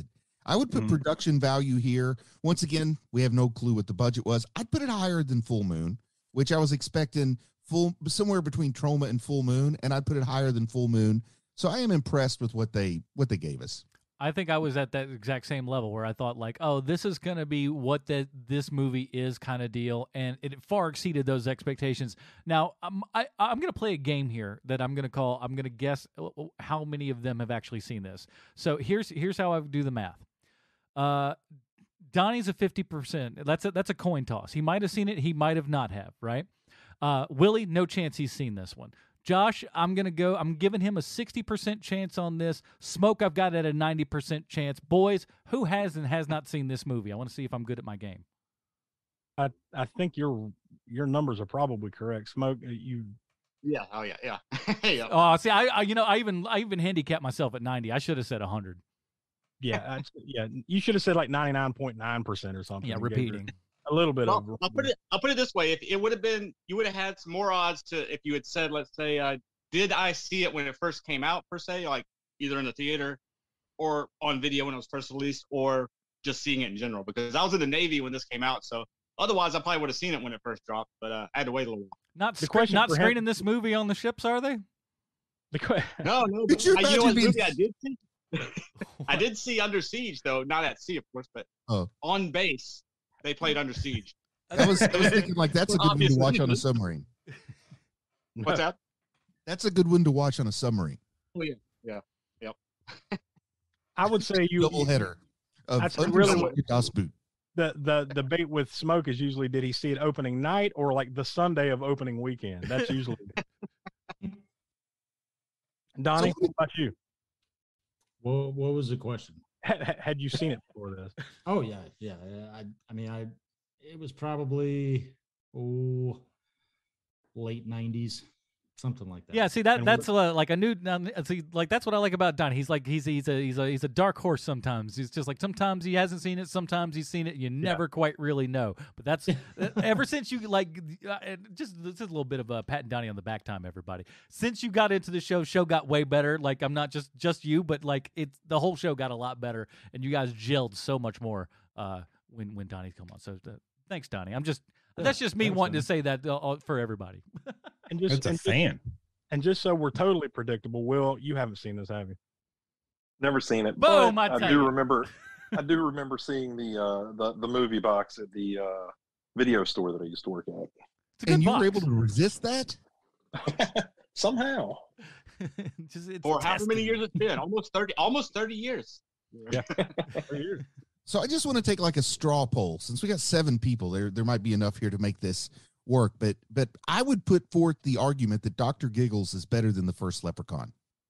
Speaker 11: I would put
Speaker 10: Mm.
Speaker 11: production value here. Once again, we have no clue what the budget was. I'd put it higher than Full Moon, which I was expecting full somewhere between Troma and Full Moon, and I'd put it higher than Full Moon. So I am impressed with what they what they gave us.
Speaker 7: I think I was at that exact same level where I thought like, oh, this is going to be what that this movie is kind of deal, and it far exceeded those expectations. Now, I'm I, I'm going to play a game here that I'm going to call. I'm going to guess how many of them have actually seen this. So here's here's how I do the math. Uh, Donnie's a fifty percent. That's a that's a coin toss. He might have seen it. He might have not have. Right. Uh, Willie, no chance he's seen this one. Josh, I'm going to go, I'm giving him a sixty percent chance on this. Smoke, I've got it at a ninety percent chance. Boys, who has and has not seen this movie? I want to see if I'm good at my game.
Speaker 1: I, I think your your numbers are probably correct. Smoke, you.
Speaker 9: Yeah. Oh yeah. Yeah. yeah.
Speaker 7: Oh, see, I, I you know, I even I even handicapped myself at ninety. I should have said one hundred.
Speaker 1: Yeah, I, yeah. You should have said like ninety-nine point nine percent or something.
Speaker 7: Yeah, repeating.
Speaker 1: A little bit
Speaker 9: well,
Speaker 1: over.
Speaker 9: I'll put it. I'll put it this way: if it would have been, you would have had some more odds to if you had said, let's say, uh, did I see it when it first came out per se, like either in the theater or on video when it was first released, or just seeing it in general? Because I was in the Navy when this came out, so otherwise I probably would have seen it when it first dropped. But uh, I had to wait a little while.
Speaker 7: Not
Speaker 1: The
Speaker 7: scre-
Speaker 1: question
Speaker 7: not
Speaker 1: for him-
Speaker 7: screening this movie on the ships, are they?
Speaker 1: The que-
Speaker 9: No, no.
Speaker 11: Could you
Speaker 9: I, you know
Speaker 11: imagine
Speaker 9: what
Speaker 11: being-
Speaker 9: movie I did see? I did see Under Siege, though not at sea, of course, but
Speaker 11: Oh.
Speaker 9: on base they played Under Siege.
Speaker 11: I was, I was thinking like that's a good one to
Speaker 9: Obviously.
Speaker 11: watch on a submarine.
Speaker 9: What's that?
Speaker 11: That's a good one to watch on a submarine.
Speaker 9: Oh yeah, yeah, yep.
Speaker 1: I would say you
Speaker 11: Double header of
Speaker 1: That's
Speaker 11: Under
Speaker 1: really
Speaker 11: Siege
Speaker 1: what-
Speaker 11: with Das Boot.
Speaker 1: the the debate with Smoke is usually did he see it opening night or like the Sunday of opening weekend? That's usually. Donnie,
Speaker 11: So-
Speaker 1: what about you?
Speaker 15: What, what was the question?
Speaker 1: Had, had you seen it before this?
Speaker 15: Oh yeah, yeah. I I mean I it was probably oh late nineties, something like that.
Speaker 7: Yeah, see that
Speaker 1: And
Speaker 7: that's uh, like a new. Um, see, like that's what I like about Don. He's like he's he's a he's a he's a dark horse. Sometimes he's just like sometimes he hasn't seen it, sometimes he's seen it. You never quite really know. But that's uh, ever since you like uh, just this is a little bit of a pat and Donnie on the back time, everybody. Since you got into the show, show got way better. Like I'm not just just you, but like it's the whole show got a lot better, and you guys gelled so much more uh, when when Donnie's come on. So uh, thanks, Donnie. I'm just. That's just me
Speaker 10: thanks,
Speaker 7: wanting
Speaker 10: man.
Speaker 7: to say that uh, for everybody.
Speaker 1: And just
Speaker 10: That's a
Speaker 1: and just-
Speaker 10: fan.
Speaker 1: And just so we're totally predictable, Will, you haven't seen this, have you?
Speaker 14: Never seen it.
Speaker 7: Boom,
Speaker 14: but
Speaker 7: I
Speaker 14: I
Speaker 7: tell
Speaker 14: do
Speaker 7: you.
Speaker 14: remember. I do remember seeing the uh, the the movie box at the uh, video store that I used to work at.
Speaker 7: It's a good
Speaker 11: And you
Speaker 7: box.
Speaker 11: were able to resist that?
Speaker 14: Somehow.
Speaker 7: Just, it's
Speaker 9: For however
Speaker 7: testing.
Speaker 9: many years it's been, almost thirty, almost thirty years.
Speaker 1: Yeah.
Speaker 11: So I just want to take like a straw poll. Since we got seven people, there there might be enough here to make this work. But but I would put forth the argument that Doctor Giggles is better than the first Leprechaun.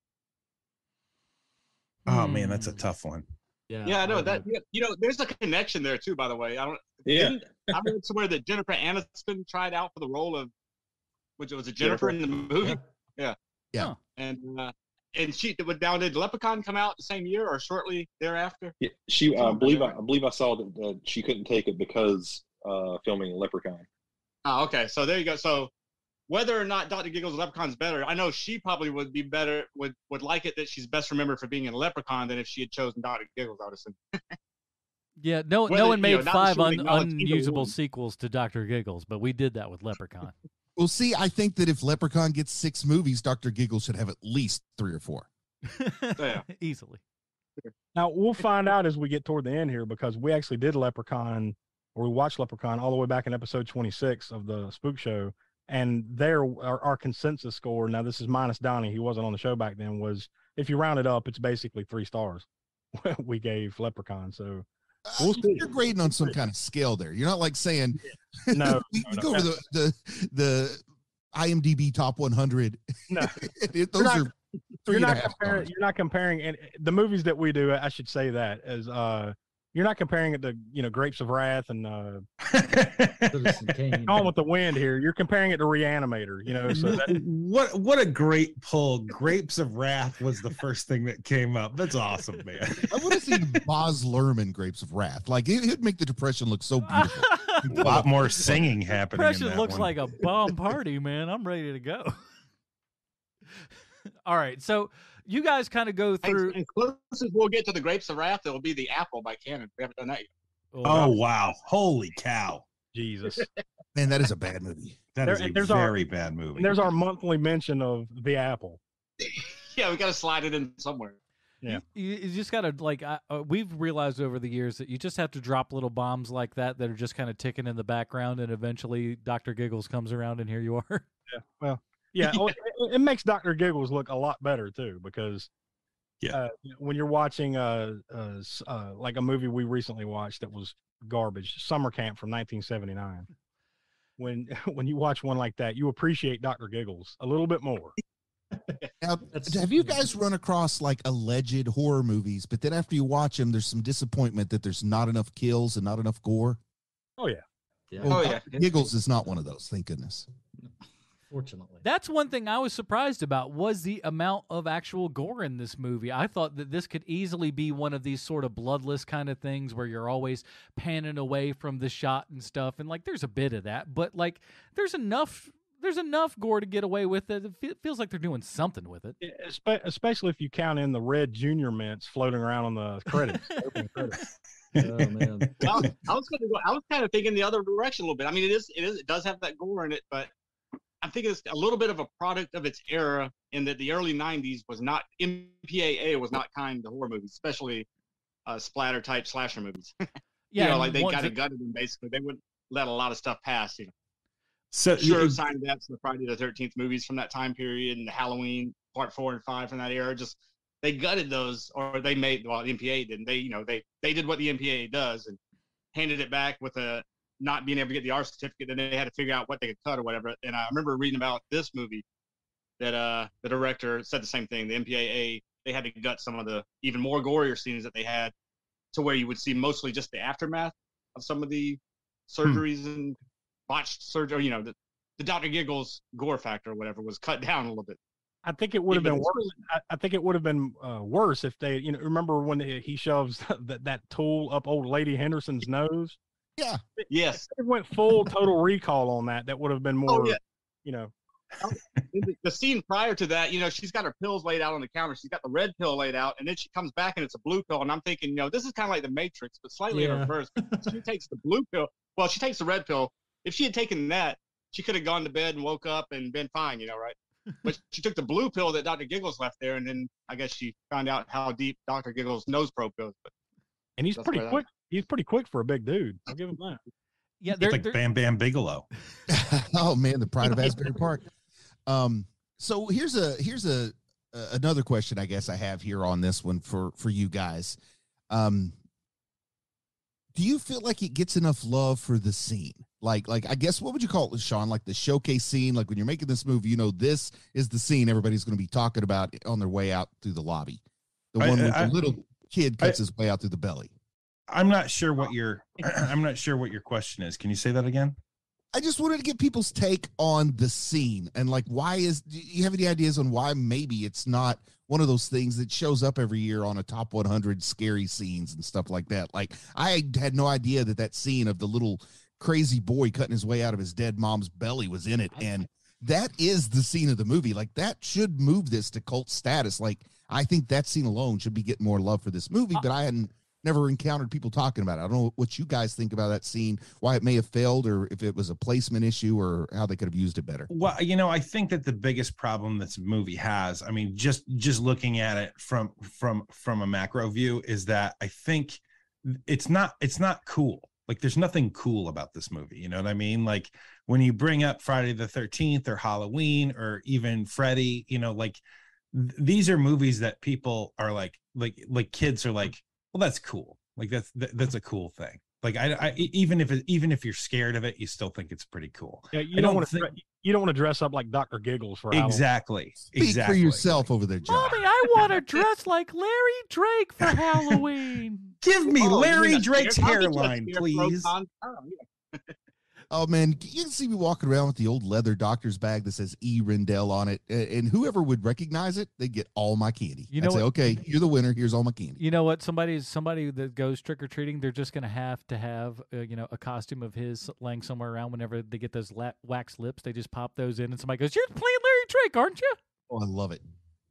Speaker 10: Oh man, that's a
Speaker 7: Hmm.
Speaker 10: tough one.
Speaker 15: Yeah,
Speaker 9: Yeah, I know
Speaker 15: would-
Speaker 9: that. yeah, You know, there's a connection there too. By the way, I don't.
Speaker 10: Yeah.
Speaker 9: didn't- I read somewhere that Jennifer Aniston tried out for the role of, which was it Jennifer,
Speaker 14: Jennifer.
Speaker 9: in the movie?
Speaker 15: Yeah.
Speaker 11: Yeah.
Speaker 9: And uh, and she would now did Leprechaun come out the same year or shortly thereafter?
Speaker 14: Yeah, she. I believe. I, I believe I saw that uh, she couldn't take it because uh, filming Leprechaun.
Speaker 9: Oh, okay. So there you go. So whether or not Doctor Giggles Leprechaun's better, I know she probably would be better, would would like it that she's best remembered for being in Leprechaun than if she had chosen Doctor Giggles, I would assume.
Speaker 7: Yeah, no,
Speaker 9: Whether,
Speaker 7: no one
Speaker 9: you
Speaker 7: made
Speaker 9: know, not
Speaker 7: five
Speaker 9: sure
Speaker 7: un,
Speaker 9: we acknowledge either
Speaker 7: unusable
Speaker 9: one.
Speaker 7: sequels to Doctor Giggles, but we did that with Leprechaun.
Speaker 11: Well, see, I think that if Leprechaun gets six movies, Doctor Giggles should have at least three or four.
Speaker 9: Yeah.
Speaker 7: Easily.
Speaker 1: Now we'll find out as we get toward the end here because we actually did Leprechaun, or we watched Leprechaun all the way back in episode twenty-six of the Spook Show, and there our, our consensus score. Now this is minus Donnie, he wasn't on the show back then. Was if you round it up, it's basically three stars. We gave Leprechaun, so we'll
Speaker 11: Uh,
Speaker 1: see.
Speaker 11: you're grading on some kind of scale there. You're not like saying
Speaker 1: No,
Speaker 11: we,
Speaker 1: no,
Speaker 11: we
Speaker 1: no.
Speaker 11: go over the, the the IMDb top one hundred.
Speaker 1: No.
Speaker 11: It- those
Speaker 1: not-
Speaker 11: are three
Speaker 1: You're
Speaker 11: and a
Speaker 1: not
Speaker 11: half
Speaker 1: comparing.
Speaker 11: stars.
Speaker 1: You're not comparing, and the movies that we do. I should say that as uh, you're not comparing it to you know Grapes of Wrath and uh,
Speaker 15: Citizen Kane.
Speaker 1: Gone with the Wind here. You're comparing it to Reanimator. You know, so that,
Speaker 10: what what a great pull! Grapes of Wrath was the first thing that came up. That's awesome, man.
Speaker 11: I want to see Boz Lerman Grapes of Wrath. Like it, it'd make the Depression look so beautiful.
Speaker 10: A lot more singing happening. in
Speaker 7: Depression
Speaker 10: that
Speaker 7: looks
Speaker 10: one.
Speaker 7: like a bomb party, man. I'm ready to go. All right, so you guys kind of go through.
Speaker 9: And closest we'll get to the Grapes of Wrath, it'll be the Apple by Cannon. We haven't done that yet.
Speaker 10: Oh, wow. Holy cow.
Speaker 1: Jesus.
Speaker 11: Man, that is a bad movie.
Speaker 10: That
Speaker 1: There-
Speaker 10: is a
Speaker 1: there's
Speaker 10: very
Speaker 1: our-
Speaker 10: bad movie.
Speaker 1: And there's our monthly mention of the Apple.
Speaker 9: Yeah, we got to slide it in somewhere.
Speaker 1: Yeah.
Speaker 7: You, you just gotta like. I, uh, we've realized over the years that you just have to drop little bombs like that that are just kind of ticking in the background, and eventually Doctor Giggles comes around, and here you are.
Speaker 1: Yeah. Well, yeah. oh, It, it makes Doctor Giggles look a lot better too, because
Speaker 10: yeah,
Speaker 1: uh, when you're watching uh, uh, s- uh, like a movie we recently watched that was garbage, Summer Camp from nineteen seventy-nine. When when you watch one like that, you appreciate Doctor Giggles a little bit more.
Speaker 11: Now, have you guys run across like alleged horror movies, but then after you watch them, there's some disappointment that there's not enough kills and not enough gore?
Speaker 1: Oh yeah.
Speaker 15: Yeah.
Speaker 11: Well,
Speaker 9: Oh, yeah.
Speaker 11: Giggles is not one of those, thank goodness.
Speaker 15: Fortunately.
Speaker 7: That's one thing I was surprised about was the amount of actual gore in this movie. I thought that this could easily be one of these sort of bloodless kind of things where you're always panning away from the shot and stuff, and like there's a bit of that, but like there's enough there's enough gore to get away with it. It fe- feels like they're doing something with it.
Speaker 1: Espe- Especially if you count in the red junior mints floating around on the credits. opening credits.
Speaker 15: Oh man.
Speaker 9: I, I was gonna go, I was kind of thinking the other direction a little bit. I mean, it is it is it does have that gore in it, but I'm thinking it's a little bit of a product of its era in that the early nineties was not M P A A was not kind to horror movies, especially uh, splatter type slasher movies.
Speaker 7: Yeah,
Speaker 9: you know,
Speaker 7: and
Speaker 9: like they
Speaker 7: ones
Speaker 9: got
Speaker 7: that-
Speaker 9: it gutted and basically they wouldn't let a lot of stuff pass. You know,
Speaker 10: So
Speaker 9: sure,
Speaker 10: you-
Speaker 9: signed that to the Friday the thirteenth movies from that time period and the Halloween part four and five from that era. Just they gutted those, or they made well the M P A A didn't. They you know they they did what the M P A A does and handed it back with a not being able to get the R certificate. Then they had to figure out what they could cut or whatever. And I remember reading about this movie that uh the director said the same thing. The M P A A they had to gut some of the even more gorier scenes that they had to where you would see mostly just the aftermath of some of the surgeries
Speaker 10: Hmm.
Speaker 9: and botched surgery. You know the the Doctor Giggles gore factor or whatever was cut down a little bit.
Speaker 1: I think it would have
Speaker 9: Yeah,
Speaker 1: been
Speaker 9: but
Speaker 1: worse. I, I think it would have been uh, worse if they, you know, remember when he he shoves that, that tool up old Lady Henderson's nose?
Speaker 11: Yeah.
Speaker 9: Yes.
Speaker 1: It went full total recall on that. That would have been more,
Speaker 9: Oh, yeah.
Speaker 1: you know.
Speaker 9: the, the scene prior to that, you know, she's got her pills laid out on the counter. She's got the red pill laid out, and then she comes back and it's a blue pill. And I'm thinking, you know, this is kind of like the Matrix, but slightly in
Speaker 15: Yeah.
Speaker 9: reverse. She takes the blue pill. Well, she takes the red pill. If she had taken that, she could have gone to bed and woke up and been fine, you know, right? But she took the blue pill that Doctor Giggles left there, and then I guess she found out how deep Doctor Giggles' nose probe goes. But
Speaker 1: And he's
Speaker 9: That's
Speaker 1: pretty
Speaker 9: where that-
Speaker 1: quick. He's pretty quick for a big dude. I'll give him that.
Speaker 7: Yeah,
Speaker 10: it's
Speaker 7: they're,
Speaker 10: like
Speaker 7: they're-
Speaker 10: Bam Bam Bigelow.
Speaker 11: Oh man, the Pride of Asbury Park. Um, so here's a here's a uh, another question I guess I have here on this one for for you guys. Um, do you feel like it gets enough love for the scene? Like like I guess what would you call it, Sean? Like the showcase scene. Like when you're making this movie, you know this is the scene everybody's going to be talking about on their way out through the lobby. The
Speaker 10: I-
Speaker 11: one with
Speaker 10: I-
Speaker 11: the little kid cuts
Speaker 10: I-
Speaker 11: his way out through the belly.
Speaker 10: I'm not sure what your I'm not sure what your question is. Can you say that again?
Speaker 11: I just wanted to get people's take on the scene and like why is do you have any ideas on why maybe it's not one of those things that shows up every year on a top one hundred scary scenes and stuff like that. Like I had no idea that that scene of the little crazy boy cutting his way out of his dead mom's belly was in it, and that is the scene of the movie. Like that should move this to cult status. Like I think that scene alone should be getting more love for this movie, but I hadn't never encountered people talking about it. I don't know what you guys think about that scene, why it may have failed, or if it was a placement issue, or how they could have used it better.
Speaker 10: Well, you know, I think that the biggest problem this movie has, I mean, just just looking at it from from from a macro view, is that I think it's not it's not cool. Like there's nothing cool about this movie. You know what I mean? Like when you bring up Friday the thirteenth or Halloween or even Freddy, you know, like th- these are movies that people are like like like kids are like, well, that's cool. Like that's that, that's a cool thing. Like I, I even if it, even if you're scared of it, you still think it's pretty cool.
Speaker 1: Yeah, you
Speaker 10: I
Speaker 1: don't, want to.
Speaker 10: think-
Speaker 1: You don't want to dress up like Doctor Giggles for Halloween.
Speaker 10: exactly.
Speaker 11: Speak
Speaker 10: exactly.
Speaker 11: for yourself over there, John.
Speaker 7: Mommy, I want to dress like Larry Drake for Halloween.
Speaker 10: Give me
Speaker 9: Oh,
Speaker 10: Larry
Speaker 9: you're not
Speaker 10: Drake's
Speaker 9: scared? I'll get you a
Speaker 10: hairline,
Speaker 9: scarecrow
Speaker 10: please.
Speaker 9: con- oh, yeah.
Speaker 11: Oh man, you can see me walking around with the old leather doctor's bag that says E. Rendell on it, a- and whoever would recognize it, they get all my candy.
Speaker 7: You
Speaker 11: I'd
Speaker 7: know
Speaker 11: say,
Speaker 7: what-
Speaker 11: okay, you're the winner. Here's all my candy.
Speaker 7: You know what? Somebody somebody that goes trick or treating, they're just gonna have to have uh, you know a costume of his laying somewhere around. Whenever they get those la- wax lips, they just pop those in, and somebody goes, "You're playing Larry Drake, aren't you?"
Speaker 11: Oh, I love it.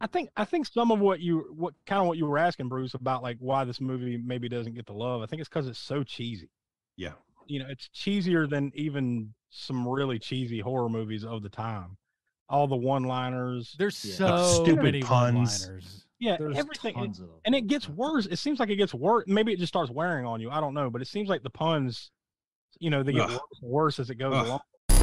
Speaker 1: I think I think some of what you what kind of what you were asking, Bruce, about like why this movie maybe doesn't get the love. I think it's because it's so cheesy.
Speaker 10: Yeah.
Speaker 1: You know, it's cheesier than even some really cheesy horror movies of the time. All the one-liners.
Speaker 7: There's
Speaker 1: yeah.
Speaker 7: so
Speaker 10: Stupid
Speaker 7: many
Speaker 10: puns.
Speaker 7: one-liners.
Speaker 1: Yeah,
Speaker 15: There's
Speaker 1: everything.
Speaker 15: tons of them.
Speaker 1: And it gets worse. It seems like it gets worse. Maybe it just starts wearing on you. I don't know, but it seems like the puns, you know, they get
Speaker 10: Ugh.
Speaker 1: worse, and worse as it goes
Speaker 10: Ugh.
Speaker 1: along.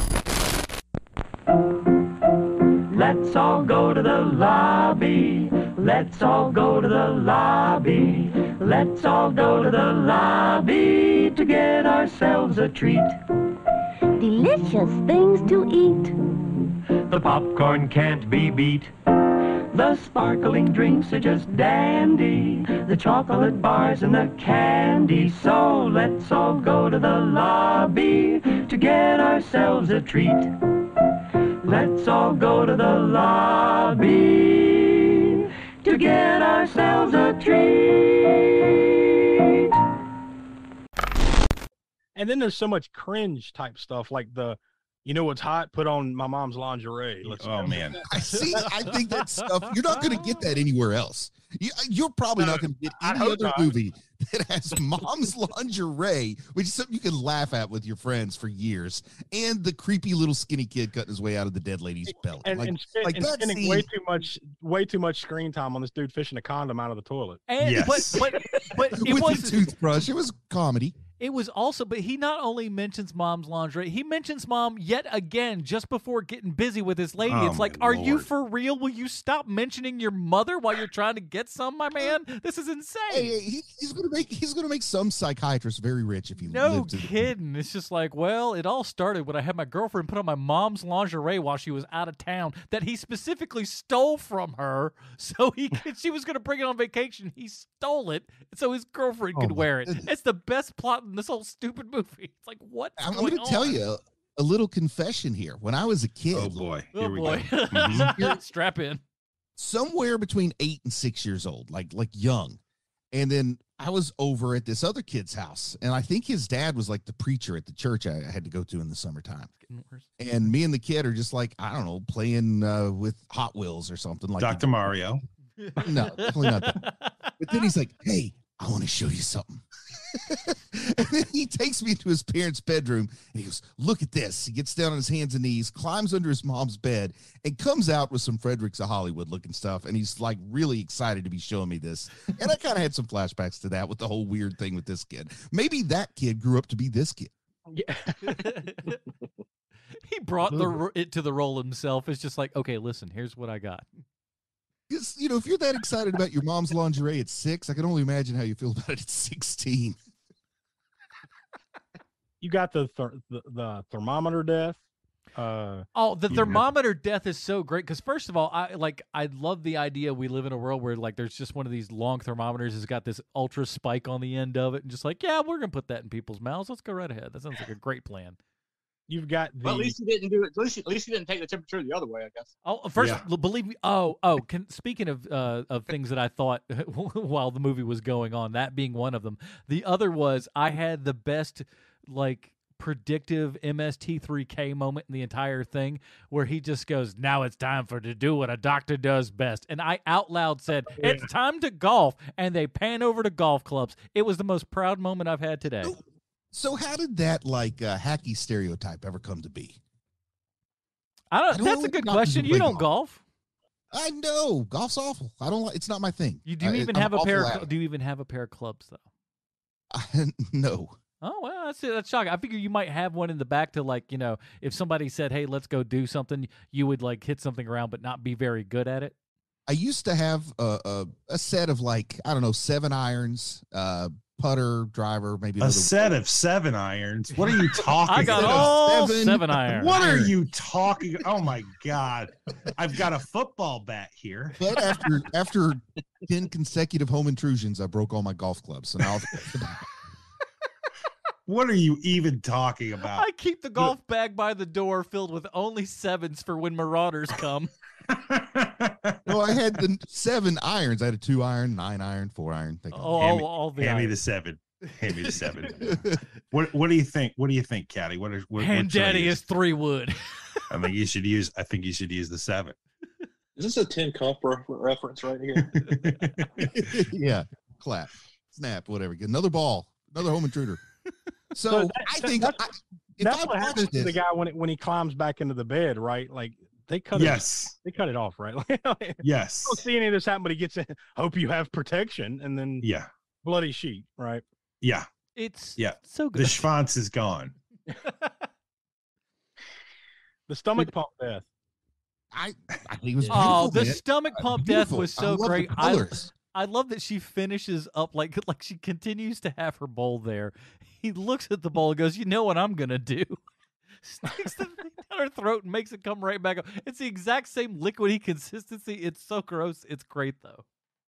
Speaker 8: Let's all go to the lobby. Let's all go to the lobby. Let's all go to the lobby to get ourselves a treat.
Speaker 5: Delicious things to eat.
Speaker 8: The popcorn can't be beat. The sparkling drinks are just dandy. The chocolate bars and the candy. So let's all go to the lobby to get ourselves a treat. Let's all go to the lobby to get ourselves a treat.
Speaker 1: And then there's so much cringe type stuff, like the, you know what's hot? Put on my mom's lingerie. Let's
Speaker 10: Oh
Speaker 1: go.
Speaker 10: man.
Speaker 11: I see. I think that stuff you're not going to get that anywhere else. You, you're probably
Speaker 1: No,
Speaker 11: not going to get
Speaker 1: I
Speaker 11: any
Speaker 1: hope
Speaker 11: other
Speaker 1: not.
Speaker 11: movie that has mom's lingerie, which is something you can laugh at with your friends for years, and the creepy little skinny kid cutting his way out of the dead lady's belly.
Speaker 1: And,
Speaker 11: like,
Speaker 1: and, spend,
Speaker 11: like
Speaker 1: and
Speaker 11: that
Speaker 1: spending
Speaker 11: scene-
Speaker 1: way too much, way too much screen time on this dude fishing a condom out of the toilet.
Speaker 7: And
Speaker 10: Yes.
Speaker 7: but but but it
Speaker 11: with
Speaker 7: was
Speaker 11: the toothbrush. It was comedy.
Speaker 7: It was also, but he not only mentions mom's lingerie, he mentions mom yet again just before getting busy with his lady.
Speaker 10: Oh,
Speaker 7: it's like,
Speaker 10: my
Speaker 7: are you
Speaker 10: Lord.
Speaker 7: for real? Will you stop mentioning your mother while you're trying to get some, my man? This is insane.
Speaker 11: Hey, hey, he, he's gonna make he's gonna make some psychiatrist very rich if he
Speaker 7: No
Speaker 11: lives. to the-
Speaker 7: kidding. It's just like, well, it all started when I had my girlfriend put on my mom's lingerie while she was out of town that he specifically stole from her. So he she was going to bring it on vacation. He stole it so his girlfriend could
Speaker 11: Oh, my
Speaker 7: wear it.
Speaker 11: goodness.
Speaker 7: It's the best plot in this whole stupid movie. It's like, what?
Speaker 11: I'm, I'm gonna tell you a, a little confession here. When I was a kid,
Speaker 10: Oh boy.
Speaker 7: Oh
Speaker 10: Here we
Speaker 7: boy.
Speaker 10: go. Mhm.
Speaker 7: Strap in.
Speaker 11: somewhere between eight and six years old, like like young. And then I was over at this other kid's house, and I think his dad was like the preacher at the church I, I had to go to in the summertime. And me and the kid are just like, I don't know, playing uh, with Hot Wheels or something like
Speaker 10: Doctor Mario.
Speaker 11: No, definitely not that. But then he's like, hey, I want to show you something. And then he takes me into his parents' bedroom and he goes, look at this. He gets down on his hands and knees, climbs under his mom's bed, and comes out with some Fredericks of Hollywood looking stuff. And he's like really excited to be showing me this. And I kind of had some flashbacks to that with the whole weird thing with this kid. Maybe that kid grew up to be this kid.
Speaker 1: Yeah.
Speaker 7: He brought the it to the role himself. It's just like, okay, listen, here's what I got.
Speaker 11: Because, you know, if you're that excited about your mom's lingerie at six, I can only imagine how you feel about it at sixteen.
Speaker 1: You got the ther- the, the thermometer death. Uh,
Speaker 7: Oh, the
Speaker 1: you know.
Speaker 7: thermometer death is so great because first of all, I like I love the idea we live in a world where like there's just one of these long thermometers has got this ultra spike on the end of it, and just like, yeah, we're gonna put that in people's mouths. Let's go right ahead. That sounds like a great plan.
Speaker 1: You've got the.
Speaker 9: Well, at least he didn't do it. At least, at least he didn't take the temperature the other way, I guess.
Speaker 7: Oh, first,
Speaker 10: Yeah.
Speaker 7: l- believe me. Oh, oh. Can, speaking of uh, of things that I thought while the movie was going on, that being one of them. The other was I had the best like predictive M S T three K moment in the entire thing, where he just goes, "Now it's time for to do what a doctor does best," and I out loud said, "It's time to golf," and they pan over to golf clubs. It was the most proud moment I've had today.
Speaker 11: So how did that like uh, hacky stereotype ever come to be?
Speaker 7: I don't.
Speaker 11: I don't
Speaker 7: that's
Speaker 11: know
Speaker 7: a good
Speaker 11: what doctors
Speaker 7: question.
Speaker 11: who
Speaker 7: You
Speaker 11: play
Speaker 7: don't golf.
Speaker 11: I know golf's awful. I don't like. It's not my thing.
Speaker 7: You do you
Speaker 11: I-
Speaker 7: even
Speaker 11: I'm
Speaker 7: have a
Speaker 11: awful
Speaker 7: pair?
Speaker 11: at
Speaker 7: Of,
Speaker 11: it.
Speaker 7: do you even have a pair of clubs though?
Speaker 11: No.
Speaker 7: Oh well, that's that's shocking. I figure you might have one in the back to like, you know, if somebody said, "Hey, let's go do something," you would like hit something around, but not be very good at it.
Speaker 11: I used to have a, a, a set of like, I don't know, seven irons, uh, putter, driver, maybe
Speaker 10: A
Speaker 11: another
Speaker 10: set of seven irons. What are you talking
Speaker 7: I got
Speaker 10: about?
Speaker 7: all
Speaker 11: seven
Speaker 7: seven irons.
Speaker 10: What are you talking? Oh my God. I've got a football bat here.
Speaker 11: But after after ten consecutive home intrusions, I broke all my golf clubs. So now
Speaker 10: What are you even talking about?
Speaker 7: I keep the golf bag by the door filled with only sevens for when marauders come.
Speaker 11: no, I had the seven irons. I had a two iron, nine iron, four iron. Thing.
Speaker 7: Oh,
Speaker 10: Hand
Speaker 7: all,
Speaker 10: me,
Speaker 7: all the
Speaker 10: hand me the
Speaker 7: irons.
Speaker 10: seven. Hand me the seven. what What do you think? What do you think, Caddy? What is what,
Speaker 7: Hand
Speaker 10: what should I
Speaker 7: daddy
Speaker 10: use?
Speaker 7: is three wood.
Speaker 10: I think you should use. I think you should use the seven.
Speaker 14: Is this a Tin Cup re- reference right here?
Speaker 11: Yeah, clap, snap, whatever. Get another ball, another home intruder. So,
Speaker 1: So that-
Speaker 11: I
Speaker 1: that-
Speaker 11: think
Speaker 1: that's,
Speaker 11: I, if
Speaker 1: that's
Speaker 11: I
Speaker 1: what happens
Speaker 11: watched
Speaker 1: to the
Speaker 11: this,
Speaker 1: guy when it, when he climbs back into the bed, right? Like they cut
Speaker 10: Yes.
Speaker 1: it, they cut it off, right? Like,
Speaker 10: Yes.
Speaker 1: I don't see any of this happen, but he gets in. Hope you have protection, and then
Speaker 10: Yeah.
Speaker 1: bloody sheet, right?
Speaker 10: Yeah.
Speaker 7: It's
Speaker 10: Yeah.
Speaker 7: so
Speaker 10: The
Speaker 7: good.
Speaker 10: schwanz is gone.
Speaker 1: The stomach pump death.
Speaker 11: I I think it was
Speaker 7: Oh,
Speaker 11: beautiful,
Speaker 7: the
Speaker 11: man.
Speaker 7: stomach
Speaker 11: Uh,
Speaker 7: pump
Speaker 11: beautiful.
Speaker 7: death was
Speaker 11: I
Speaker 7: so
Speaker 11: love the
Speaker 7: great. I,
Speaker 11: colors.
Speaker 7: I love that she finishes up like like she continues to have her bowl there. He looks at the bowl and goes, "You know what I'm gonna do?" Sticks the thing down her throat and makes it come right back up. It's the exact same liquidy consistency. It's so gross. It's great though.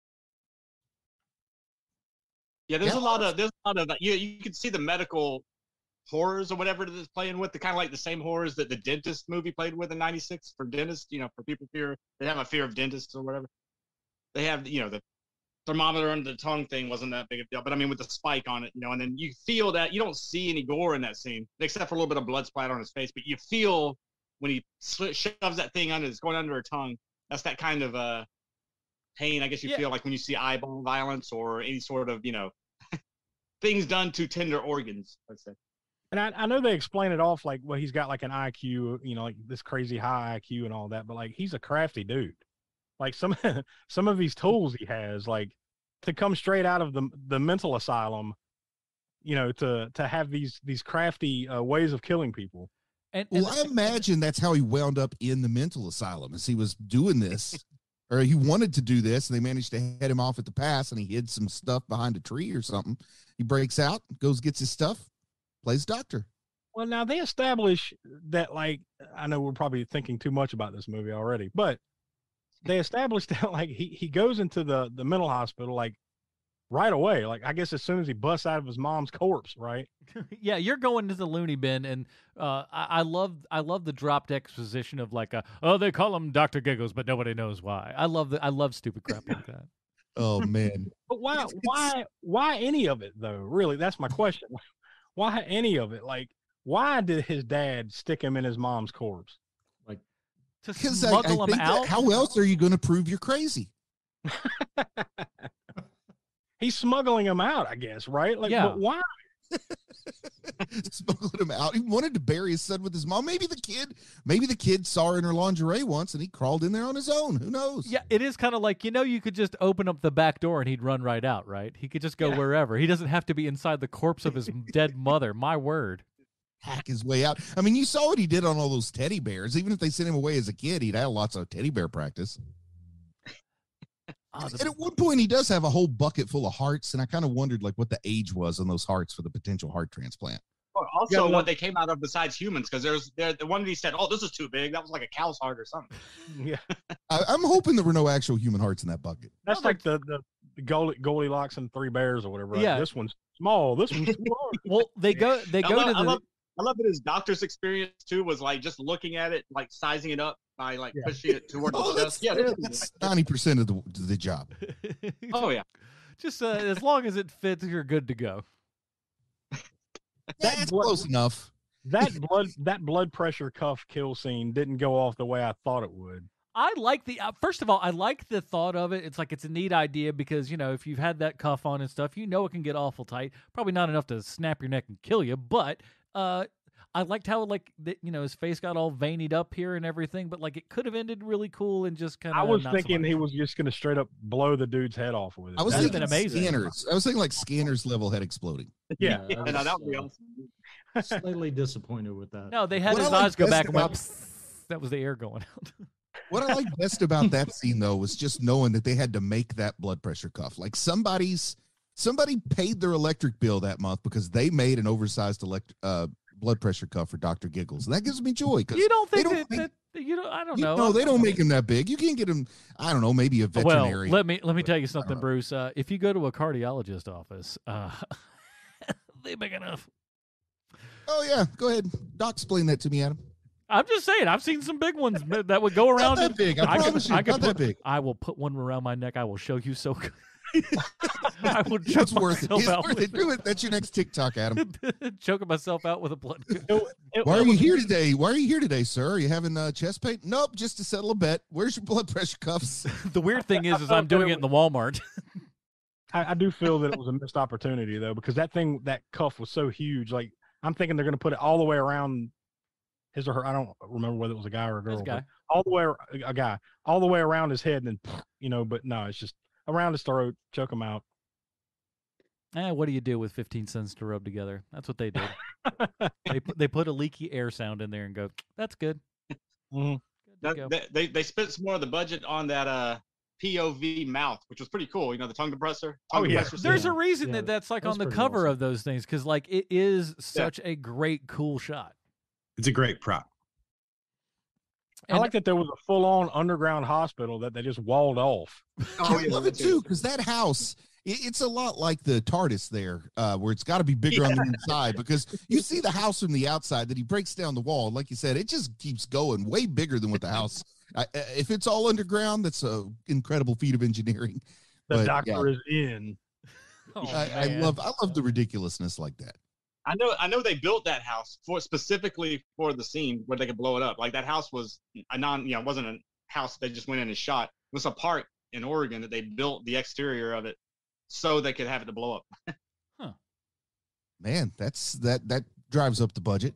Speaker 9: Yeah, there's
Speaker 11: Yeah.
Speaker 9: a lot of there's a lot of you. You can see the medical horrors or whatever that it's playing with, the kind of like the same horrors that the Dentist movie played with in ninety-six for dentists. You know, for people fear they have a fear of dentists or whatever. They have, you know, the thermometer under the tongue thing wasn't that big of a deal, but I mean with the spike on it, you know, and then you feel that you don't see any gore in that scene except for a little bit of blood splatter on his face, but you feel when he sl- shoves that thing under, it's going under her tongue. That's that kind of uh pain, I guess you
Speaker 7: Yeah.
Speaker 9: feel like when you see eyeball violence or any sort of, you know, things done to tender organs, let's say.
Speaker 1: And I, I know they explain it off like, well, he's got like an I Q, you know, like this crazy high I Q and all that, but like he's a crafty dude. Like some some of these tools he has, like to come straight out of the the mental asylum, you know, to to have these these crafty uh, ways of killing people.
Speaker 7: And, and
Speaker 11: Well, I imagine that's how he wound up in the mental asylum, as he was doing this, or he wanted to do this, and they managed to head him off at the pass, and he hid some stuff behind a tree or something. He breaks out, goes gets his stuff, plays doctor.
Speaker 1: Well, now they establish that, like, I know we're probably thinking too much about this movie already, but they established that like he, he goes into the the mental hospital like right away. Like I guess as soon as he busts out of his mom's corpse, right?
Speaker 7: Yeah, you're going to the loony bin, and uh, I, I love I love the dropped exposition of like, a, oh, they call him Doctor Giggles, but nobody knows why. I love the I love stupid crap like that.
Speaker 11: Oh man!
Speaker 1: But why why why any of it though? Really, that's my question. Why any of it? Like, why did his dad stick him in his mom's corpse?
Speaker 15: Like
Speaker 7: to
Speaker 11: Because I, I
Speaker 7: smuggle him
Speaker 11: think that,
Speaker 7: out.
Speaker 11: how else are you going to prove you're crazy?
Speaker 1: He's smuggling him out, I guess, right? Like,
Speaker 7: Yeah.
Speaker 1: but why?
Speaker 11: Smuggling him out. He wanted to bury his son with his mom. Maybe the kid, maybe the kid saw her in her lingerie once, and he crawled in there on his own. Who knows?
Speaker 7: Yeah, it is kind of like, you know, you could just open up the back door and he'd run right out, right? He could just go
Speaker 1: Yeah.
Speaker 7: wherever. He doesn't have to be inside the corpse of his dead mother. My word.
Speaker 11: Hack his way out. I mean, you saw what he did on all those teddy bears. Even if they sent him away as a kid, he'd had lots of teddy bear practice.
Speaker 7: Oh,
Speaker 11: And
Speaker 7: the-
Speaker 11: at one point, he does have a whole bucket full of hearts, and I kind of wondered like what the age was on those hearts for the potential heart transplant.
Speaker 9: Or
Speaker 1: Yeah,
Speaker 9: Also,
Speaker 1: well-
Speaker 9: what they came out of besides humans, because there's there the one of these said, "Oh, this is too big." That was like a cow's heart or something.
Speaker 1: Yeah,
Speaker 11: I, I'm hoping there were no actual human hearts in that bucket.
Speaker 1: that's like the the, the Goldie, Goldilocks and Three Bears or whatever. Right?
Speaker 7: Yeah.
Speaker 1: This one's small. This one's small.
Speaker 7: well, they go they
Speaker 9: I
Speaker 7: go
Speaker 9: love,
Speaker 7: to the
Speaker 9: I love, I love that his doctor's experience too was like just looking at it, like sizing it up by like
Speaker 1: Yeah.
Speaker 9: pushing it toward
Speaker 11: Oh,
Speaker 9: the
Speaker 11: that's,
Speaker 9: chest. Yeah, this is-
Speaker 11: that's ninety percent of the, the job.
Speaker 9: oh yeah.
Speaker 7: just uh, as long as it fits, you're good to go.
Speaker 11: That's
Speaker 1: blood-
Speaker 11: close enough.
Speaker 1: that blood that blood pressure cuff kill scene didn't go off the way I thought it would.
Speaker 7: I like the uh, first of all, I like the thought of it. It's like it's a neat idea because, you know, if you've had that cuff on and stuff, you know it can get awful tight. Probably not enough to snap your neck and kill you, but uh, I liked how like the, you know, his face got all veinied up here and everything, but like it could have ended really cool and just kind of.
Speaker 1: I was thinking he was just going to straight up blow the dude's head off with it.
Speaker 11: I was
Speaker 7: That'd
Speaker 11: thinking
Speaker 7: been amazing.
Speaker 11: scanners. I was thinking like scanners level head exploding.
Speaker 1: Yeah.
Speaker 15: Yeah, I
Speaker 9: Yeah, no,
Speaker 15: was,
Speaker 9: that would be
Speaker 15: uh,
Speaker 9: awesome.
Speaker 15: slightly disappointed with that.
Speaker 7: No, they had
Speaker 11: What
Speaker 7: his
Speaker 11: I like
Speaker 7: eyes go
Speaker 11: best
Speaker 7: back and went.
Speaker 11: about-
Speaker 7: "Psst." That was the air going out.
Speaker 11: What I like best about that scene though was just knowing that they had to make that blood pressure cuff. Like somebody's somebody paid their electric bill that month because they made an oversized elect uh blood pressure cuff for Doctor Giggles, and that gives me joy. Because
Speaker 7: You don't
Speaker 11: they
Speaker 7: think
Speaker 11: don't
Speaker 7: that,
Speaker 11: make-
Speaker 7: that you don't? I don't
Speaker 11: you
Speaker 7: know.
Speaker 11: know, they don't make him that big. You can't get him. I don't know, maybe a
Speaker 7: Well,
Speaker 11: veterinary.
Speaker 7: let me let me tell you
Speaker 11: I don't
Speaker 7: something,
Speaker 11: know.
Speaker 7: Bruce. Uh, if you go to a cardiologist office, uh, they big enough.
Speaker 11: Oh yeah, go ahead, Doc. Explain that to me, Adam.
Speaker 7: I'm just saying, I've seen some big ones that would go around.
Speaker 11: Not that
Speaker 7: and-
Speaker 11: big. I
Speaker 7: could-
Speaker 11: promise you,
Speaker 7: I could
Speaker 11: not that
Speaker 7: put-
Speaker 11: big.
Speaker 7: I will put one around my neck. I will show you so good. I will choke
Speaker 11: It's worth it.
Speaker 7: myself
Speaker 11: It's
Speaker 7: out.
Speaker 11: worth
Speaker 7: with
Speaker 11: it. Do it. That's your next TikTok, Adam.
Speaker 7: Choking myself out with a blood.
Speaker 11: Why are you here today? Why are you here today, sir? Are you having uh, chest pain? Nope, just to settle a bet. Where's your blood pressure cuffs?
Speaker 7: The weird thing is, is I'm doing it in the Walmart.
Speaker 1: I, I do feel that it was a missed opportunity though, because that thing, that cuff was so huge. Like I'm thinking they're going to put it all the way around his or her. I don't remember whether it was a guy or a girl.
Speaker 7: This guy.
Speaker 1: All the way, a guy, all the way around his head, and then you know. But no, it's just around his throat, choke him out.
Speaker 7: Eh, what do you do with fifteen cents to rub together? That's what they did. they put they put a leaky air sound in there and go, that's good.
Speaker 1: Mm-hmm.
Speaker 7: Good to
Speaker 9: That,
Speaker 7: go.
Speaker 9: they, they they spent some more of the budget on that uh P O V mouth, which was pretty cool. You know, the tongue depressor. Tongue
Speaker 1: Oh, yeah.
Speaker 9: depressor
Speaker 7: There's
Speaker 9: scene.
Speaker 7: a reason
Speaker 15: Yeah,
Speaker 7: that that's like
Speaker 15: that's
Speaker 7: on the
Speaker 15: pretty
Speaker 7: cover
Speaker 15: awesome.
Speaker 7: of those things, because like it is such a great, cool shot.
Speaker 10: It's a great prop.
Speaker 1: I like that there was a full-on underground hospital that they just walled off.
Speaker 9: Oh,
Speaker 11: I
Speaker 9: yeah,
Speaker 11: love it
Speaker 9: that's
Speaker 11: too, because that house, it, it's a lot like the TARDIS there, uh, where it's got to be bigger on the inside, because you see the house from the outside that he breaks down the wall. Like you said, it just keeps going way bigger than what the house. I, if it's all underground, that's an incredible feat of engineering.
Speaker 1: The
Speaker 11: But,
Speaker 1: doctor
Speaker 11: yeah,
Speaker 1: is in.
Speaker 7: Oh,
Speaker 11: I, I
Speaker 7: man.
Speaker 11: love, I love the ridiculousness like that.
Speaker 9: I know I know they built that house for specifically for the scene where they could blow it up. Like that house was a non, you know, it wasn't a house they just went in and shot. It was a park in Oregon that they built the exterior of it so they could have it to blow up.
Speaker 11: Man, that's that that drives up the budget.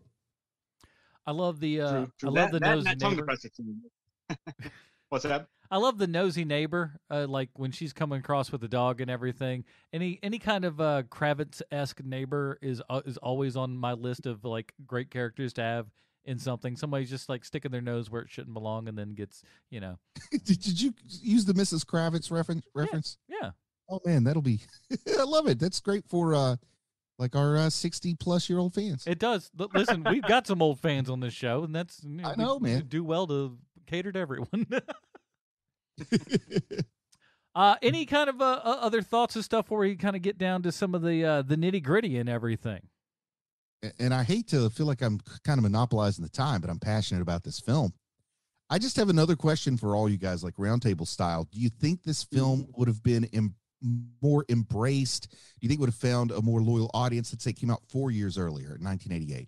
Speaker 7: I love the uh,
Speaker 9: True, true.
Speaker 7: I love
Speaker 9: That-
Speaker 7: the
Speaker 9: that and
Speaker 7: nosy
Speaker 9: that tongue
Speaker 7: neighbor.
Speaker 9: depressor scene. What's that?
Speaker 7: I love the nosy neighbor, uh, like when she's coming across with the dog and everything. Any any kind of uh, Kravitz-esque neighbor is uh, is always on my list of like great characters to have in something. Somebody's just like sticking their nose where it shouldn't belong, and then gets you know.
Speaker 11: did, did you use the Missus Kravitz reference? Reference?
Speaker 7: Yeah.
Speaker 11: Oh man, that'll be. I love it. That's great for uh, like our uh, sixty plus year old fans.
Speaker 7: It does. L- Listen, we've got some old fans on this show, and that's you
Speaker 11: I
Speaker 7: we-
Speaker 11: know,
Speaker 7: we
Speaker 11: man.
Speaker 7: do well to cater to everyone. uh, any kind of uh, uh, other thoughts and stuff where you kind of get down to some of the uh, the nitty gritty and everything?
Speaker 11: And I hate to feel like I'm kind of monopolizing the time, but I'm passionate about this film. I just have another question for all you guys, like roundtable style. Do you think this film would have been em- more embraced? Do you think it would have found a more loyal audience? Let's say it came out four years earlier, nineteen eighty-eight.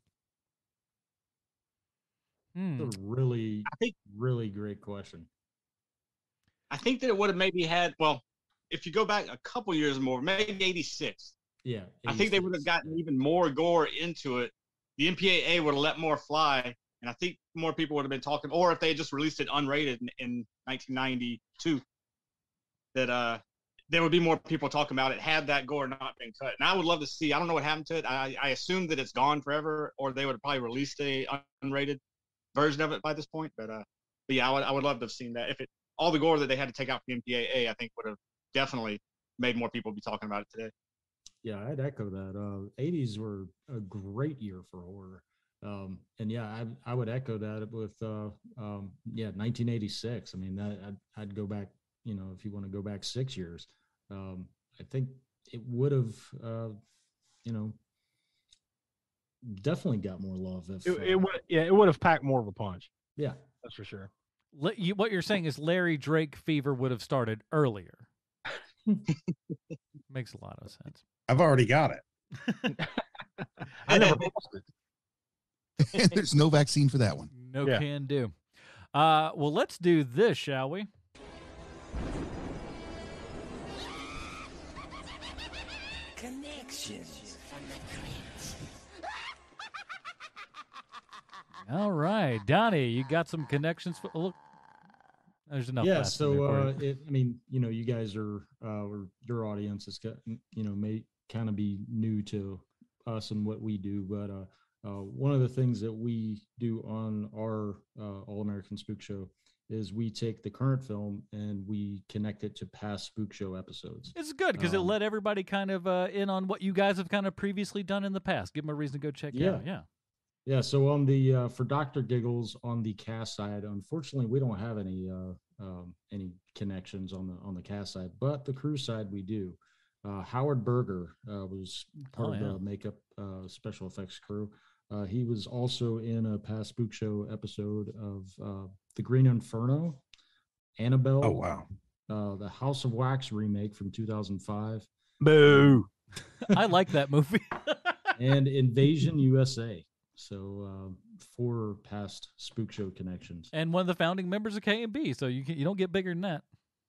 Speaker 7: Hmm.
Speaker 15: That's a really,
Speaker 9: I think
Speaker 15: really great question.
Speaker 9: I think that it would have maybe had, well, if you go back a couple years more, maybe eighty-six.
Speaker 15: Yeah,
Speaker 9: I think they would have gotten even more gore into it. The M P A A would have let more fly, and I think more people would have been talking. Or if they had just released it unrated in, in nineteen ninety-two, that uh, there would be more people talking about it had that gore not been cut. And I would love to see. I don't know what happened to it. I, I assume that it's gone forever, or they would have probably released a unrated version of it by this point. But uh, but yeah, I would I would love to have seen that. If it all the gore that they had to take out for the M P A A, I think would have definitely made more people be talking about it today.
Speaker 15: Yeah, I'd echo that. Uh, eighties were a great year for horror. Um, and yeah, I, I would echo that with, uh, um, yeah, nineteen eighty-six. I mean, that, I'd, I'd go back, you know, if you want to go back six years, um, I think it would have, uh, you know, definitely got more love. If,
Speaker 1: It,
Speaker 15: uh,
Speaker 1: it would, yeah, it would have packed more of a punch.
Speaker 15: yeah,
Speaker 1: That's for sure.
Speaker 7: Le- you, what you're saying is Larry Drake fever would have started earlier. Makes a lot of sense.
Speaker 10: I've already got it.
Speaker 1: I never lost it.
Speaker 11: And there's no vaccine for that one.
Speaker 7: No
Speaker 1: Yeah.
Speaker 7: can do. Uh, well, let's do this, shall we?
Speaker 16: Connections from the crypt.
Speaker 7: All right, Donnie, you got some connections. For, look, there's enough.
Speaker 15: yeah.
Speaker 7: laughs in there
Speaker 15: So,
Speaker 7: for
Speaker 15: uh,
Speaker 7: you.
Speaker 15: it, I mean, you know, you guys are, uh, or your audience is, got, you know, may kind of be new to us and what we do, but uh, uh, one of the things that we do on our uh, All American Spook Show is we take the current film and we connect it to past Spook Show episodes.
Speaker 7: It's good because it
Speaker 15: um,
Speaker 7: let everybody kind of uh, in on what you guys have kind of previously done in the past. Give them a reason to go check it
Speaker 15: Yeah.
Speaker 7: out. Yeah.
Speaker 15: Yeah, so on the uh, for Doctor Giggles on the cast side, unfortunately, we don't have any uh, um, any connections on the on the cast side, but the crew side we do. Uh, Howard Berger uh, was part
Speaker 7: Oh,
Speaker 15: of
Speaker 7: yeah.
Speaker 15: the makeup uh, special effects crew. Uh, he was also in a past Spook Show episode of uh, The Green Inferno, Annabelle.
Speaker 10: Oh wow!
Speaker 15: uh, the House of Wax remake from two thousand five.
Speaker 1: Boo.
Speaker 7: I like that movie.
Speaker 15: And Invasion U S A. So uh, four past Spook Show connections.
Speaker 7: And one of the founding members of K and B, so you can, you don't get bigger than that.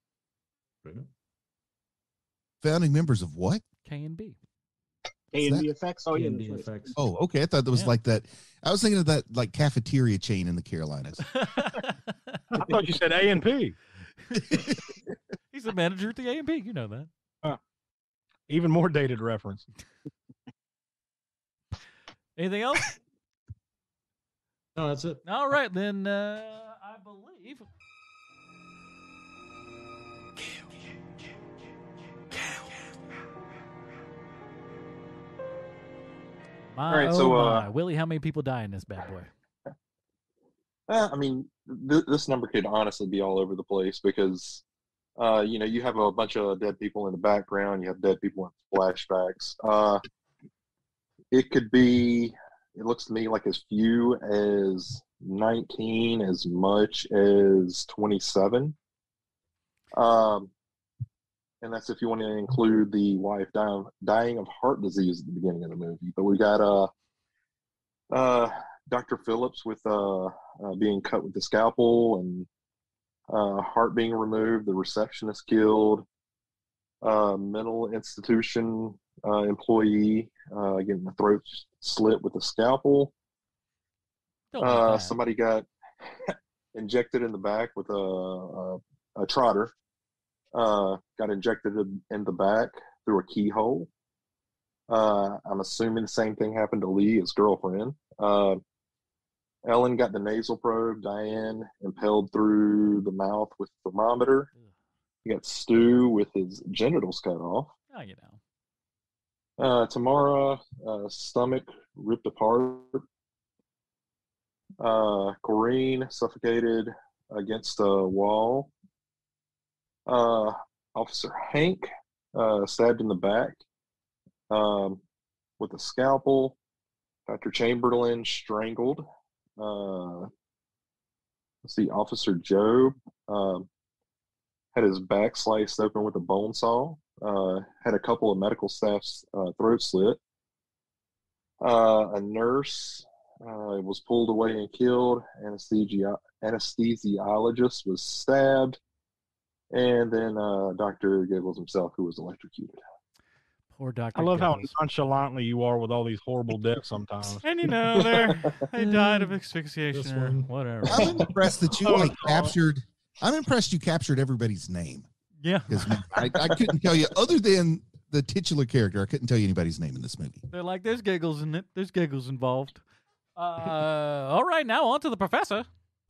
Speaker 11: Founding members of what?
Speaker 7: K and B.
Speaker 9: K and B effects. Oh, yeah.
Speaker 15: K and B effects.
Speaker 11: Oh, okay. I thought that was
Speaker 7: Yeah.
Speaker 11: like that. I was thinking of that like cafeteria chain in the Carolinas.
Speaker 1: I thought you said A and P.
Speaker 7: He's the manager at the A and P. You know that.
Speaker 1: Huh. Even more dated reference.
Speaker 7: Anything else?
Speaker 15: No, that's it.
Speaker 7: All right, then uh, I believe. My,
Speaker 14: All right,
Speaker 7: oh
Speaker 14: so,
Speaker 7: my.
Speaker 14: uh,
Speaker 7: Willie, how many people die in this bad boy?
Speaker 14: Uh, I mean, th- this number could honestly be all over the place because, uh, you know, you have a bunch of dead people in the background, you have dead people in flashbacks. Uh, it could be, it looks to me like as few as nineteen, as much as twenty-seven. Um, and that's if you want to include the wife dying, dying of heart disease at the beginning of the movie. But we got uh, uh, Doctor Phillips with uh, uh, being cut with the scalpel and uh, heart being removed, the receptionist killed, uh, mental institution uh, employee uh, getting the throat slit with a scalpel. Uh, somebody got injected in the back with a, a, a trotter. Uh, got injected in, in the back through a keyhole. Uh, I'm assuming the same thing happened to Lee, his girlfriend. Uh, Ellen got the nasal probe. Diane impaled through the mouth with a thermometer. You got Stu with his genitals cut off.
Speaker 7: Oh, you know.
Speaker 14: Uh, Tamara, uh, stomach ripped apart. Uh, Corrine suffocated against a wall. Uh, Officer Hank uh, stabbed in the back um, with a scalpel. Doctor Chamberlain strangled. Uh, let's see, Officer Job um, had his back sliced open with a bone saw. Uh, had a couple of medical staff's uh, throat slit. Uh, a nurse uh, was pulled away and killed. Anesthesia- anesthesiologist was stabbed. And then uh, Doctor Giggles himself, who was electrocuted.
Speaker 7: Poor Doctor
Speaker 1: I love
Speaker 7: Giggles.
Speaker 1: how nonchalantly you are with all these horrible deaths sometimes.
Speaker 7: And you know, they're, they died of asphyxiation or whatever.
Speaker 11: I'm impressed that you
Speaker 1: Oh,
Speaker 11: like
Speaker 1: God.
Speaker 11: captured. I'm impressed you captured everybody's name.
Speaker 7: Yeah.
Speaker 11: Because I, I couldn't tell you, other than the titular character, I couldn't tell you anybody's name in this movie.
Speaker 7: They're like, there's giggles in it. There's giggles involved. Uh, all right, now on to the professor.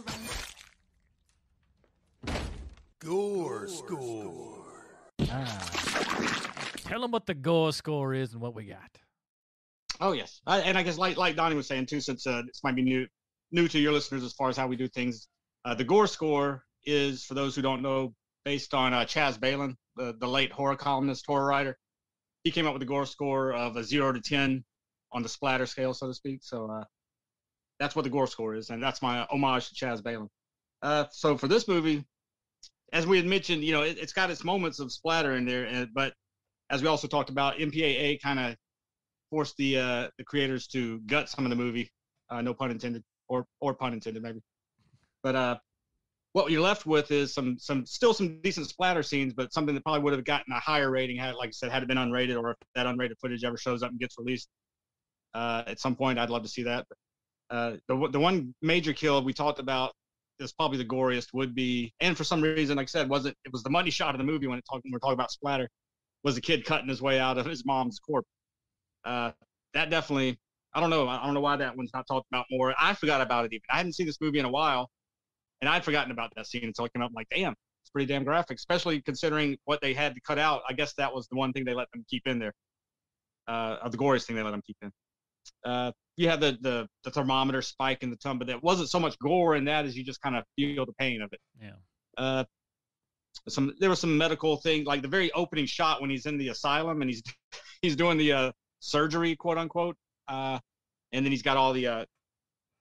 Speaker 16: Gore score.
Speaker 7: Ah. Tell them what the gore score is and what we got.
Speaker 9: Oh yes, I, and I guess like like Donnie was saying too, since uh, this might be new new to your listeners as far as how we do things. Uh, the gore score is, for those who don't know, based on uh, Chaz Balin, the the late horror columnist, horror writer. He came up with a gore score of a zero to ten on the splatter scale, so to speak. So uh, that's what the gore score is, and that's my homage to Chaz Balin. Uh, so for this movie, as we had mentioned, you know, it, it's got its moments of splatter in there, and, but as we also talked about, M P A A kind of forced the uh, the creators to gut some of the movie, uh, no pun intended, or or pun intended maybe. But uh, what you're left with is some some still some decent splatter scenes, but something that probably would have gotten a higher rating had, like I said, had it been unrated, or if that unrated footage ever shows up and gets released uh, at some point. I'd love to see that. But, uh, the the one major kill we talked about is probably the goriest would be, and for some reason, like I said, wasn't it was the money shot of the movie when it talking when we're talking about splatter, was a kid cutting his way out of his mom's corpse. Uh, that definitely, I don't know, I don't know why that one's not talked about more. I forgot about it even. I hadn't seen this movie in a while, and I'd forgotten about that scene until it came up. I'm like, damn, it's pretty damn graphic, especially considering what they had to cut out. I guess that was the one thing they let them keep in there, uh, of the goriest thing they let them keep in. Uh, you have the, the the thermometer spike in the tongue, but there wasn't so much gore in that as you just kind of feel the pain of it.
Speaker 7: Yeah.
Speaker 9: Uh, some there was some medical thing, like the very opening shot when he's in the asylum and he's he's doing the uh, surgery, quote unquote, uh, and then he's got all the uh,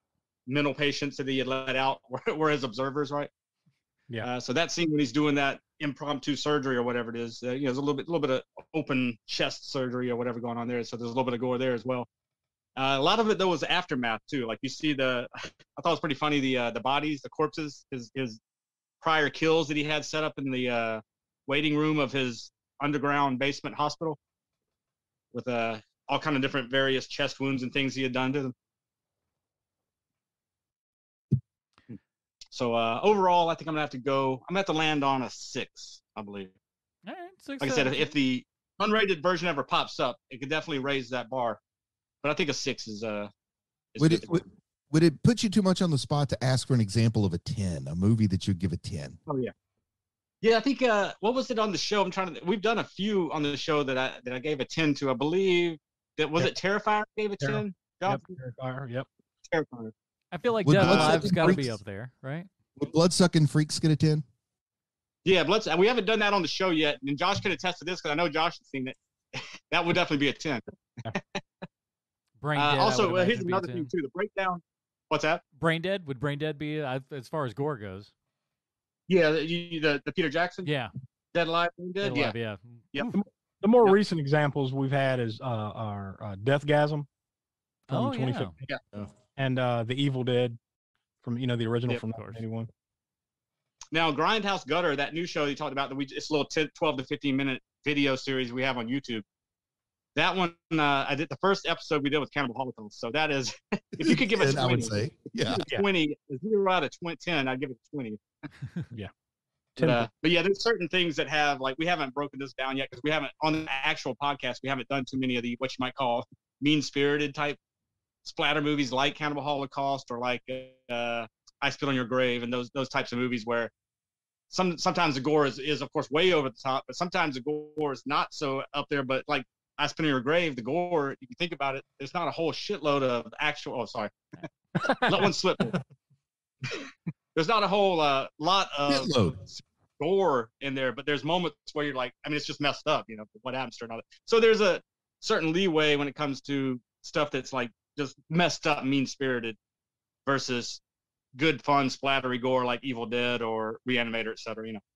Speaker 9: mental patients that he had let out were, were his observers, right?
Speaker 1: Yeah.
Speaker 9: Uh, so that scene when he's doing that impromptu surgery or whatever it is. Uh, you know, there's a little bit, a little bit of open chest surgery or whatever going on there. So there's a little bit of gore there as well. Uh, a lot of it though was aftermath too. Like you see the, I thought it was pretty funny the uh, the bodies, the corpses, his his prior kills that he had set up in the uh, waiting room of his underground basement hospital, with uh, all kind of different various chest wounds and things he had done to them. So uh, overall, I think I'm gonna have to go. I'm gonna have to land on a six, I believe.
Speaker 7: All right, six.
Speaker 9: Like I said, if, if the unrated version ever pops up, it could definitely raise that bar. But I think a six is uh. Is
Speaker 11: Would
Speaker 9: good
Speaker 11: it
Speaker 9: to go.
Speaker 11: would, would it put you too much on the spot to ask for an example of a ten, a movie that you'd give a ten?
Speaker 9: Oh yeah, yeah. I think uh, what was it on the show? I'm trying to. We've done a few on the show that I that I gave a ten to. I believe that was
Speaker 1: Yep.
Speaker 9: it. Terrifier gave a
Speaker 1: Terri-
Speaker 9: ten.
Speaker 1: Yep. Terrifier, yep.
Speaker 9: Terrifier.
Speaker 7: I feel like
Speaker 11: Would
Speaker 7: Dead
Speaker 11: Blood
Speaker 7: Alive's
Speaker 11: Sucking
Speaker 7: got to be
Speaker 11: Freaks-
Speaker 7: up there, right?
Speaker 11: Would Blood-Sucking Freaks get a ten?
Speaker 9: Yeah, but let's. We haven't done that on the show yet, and Josh can attest to this because I know Josh has seen it. That would definitely be a ten.
Speaker 7: Brain
Speaker 9: Uh,
Speaker 7: Dead. I
Speaker 9: also,
Speaker 7: would
Speaker 9: uh, here's
Speaker 7: imagine, be a
Speaker 9: another
Speaker 7: ten.
Speaker 9: thing too: the breakdown. What's that?
Speaker 7: Brain Dead. Would Brain Dead be uh, as far as gore goes?
Speaker 9: Yeah, the, you, the the Peter Jackson.
Speaker 7: Yeah.
Speaker 9: Dead Alive. Dead.
Speaker 7: Dead
Speaker 9: yeah.
Speaker 7: Alive, yeah.
Speaker 9: Yeah.
Speaker 1: The, the more recent examples we've had is uh, our uh, Deathgasm from
Speaker 7: Oh, yeah.
Speaker 1: twenty fifteen,
Speaker 9: Yeah.
Speaker 1: and uh, the Evil Dead from you know the original
Speaker 9: Yep,
Speaker 1: from
Speaker 7: of course.
Speaker 1: nineteen eighty-one.
Speaker 9: Now, Grindhouse Gutter, that new show you talked about, that we it's a little ten, twelve to fifteen minute video series we have on YouTube. That one, uh, I did the first episode we did with Cannibal Holocaust. So that is, if you could give it
Speaker 11: ten, I
Speaker 9: twenty,
Speaker 11: would say. Yeah.
Speaker 9: a twenty, a zero out of twenty, ten, I'd give it twenty.
Speaker 1: Yeah.
Speaker 9: But, uh, but yeah, there's certain things that have, like, we haven't broken this down yet because we haven't, on the actual podcast, we haven't done too many of the, what you might call mean spirited type splatter movies like Cannibal Holocaust or like uh, I Spit on Your Grave and those those types of movies where some sometimes the gore is, is of course way over the top, but sometimes the gore is not so up there. But like I Spit on Your Grave, the gore, if you think about it, there's not a whole shitload of actual. Oh, sorry, let one slip. There's not a whole uh, lot of
Speaker 11: Shitload.
Speaker 9: gore in there, but there's moments where you're like, I mean, it's just messed up, you know, what happens to another. So there's a certain leeway when it comes to stuff that's like just messed up, mean spirited versus good, fun, splattery gore like Evil Dead or Reanimator, et cetera, you know.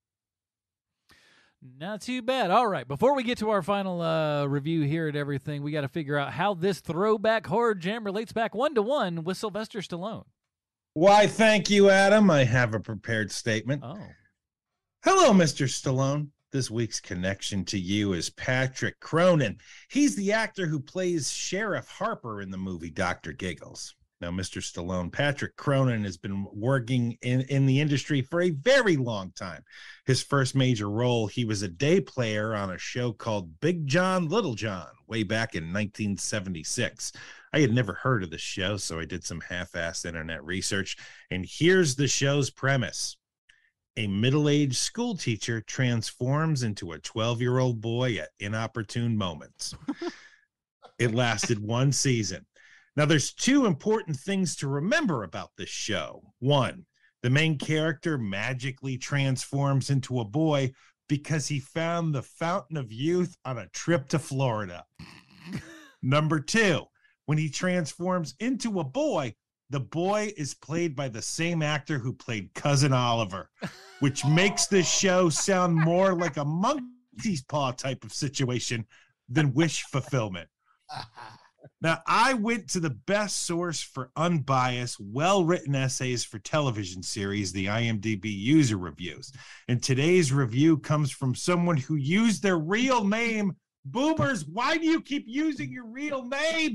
Speaker 7: Not too bad. All right. Before we get to our final uh, review here at everything, we got to figure out how this throwback horror jam relates back one to one with Sylvester Stallone.
Speaker 10: Why, thank you, Adam. I have a prepared statement.
Speaker 7: Oh.
Speaker 10: Hello, Mister Stallone. This week's connection to you is Patrick Cronin. He's the actor who plays Sheriff Harper in the movie Doctor Giggles. Now, Mister Stallone, Patrick Cronin has been working in, in the industry for a very long time. His first major role, he was a day player on a show called Big John, Little John, way back in nineteen seventy-six. I had never heard of the show, so I did some half-assed internet research. And here's the show's premise. A middle-aged school teacher transforms into a twelve-year-old boy at inopportune moments. It lasted one season. Now, there's two important things to remember about this show. One, the main character magically transforms into a boy because he found the fountain of youth on a trip to Florida. Number two, when he transforms into a boy, the boy is played by the same actor who played Cousin Oliver, which makes this show sound more like a monkey's paw type of situation than wish fulfillment. Now, I went to the best source for unbiased, well-written essays for television series, the I M D B user reviews. And today's review comes from someone who used their real name. Boomers, why do you keep using your real name?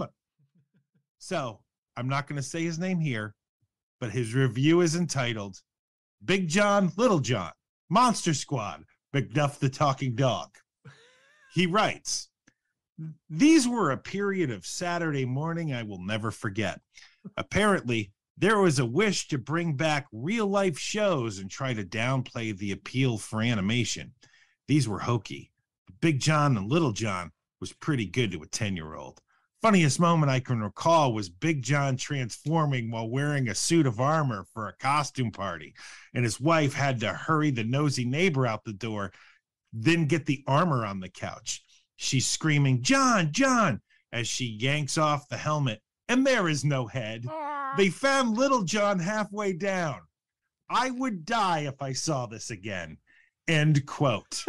Speaker 10: So, I'm not going to say his name here, but his review is entitled Big John, Little John, Monster Squad, McDuff the Talking Dog. He writes, these were a period of Saturday morning I will never forget. Apparently, there was a wish to bring back real-life shows and try to downplay the appeal for animation. These were hokey. Big John and Little John was pretty good to a ten-year-old. Funniest moment I can recall was Big John transforming while wearing a suit of armor for a costume party, and his wife had to hurry the nosy neighbor out the door, then get the armor on the couch. She's screaming, John, John, as she yanks off the helmet, and there is no head. They found Little John halfway down. I would die if I saw this again. End quote.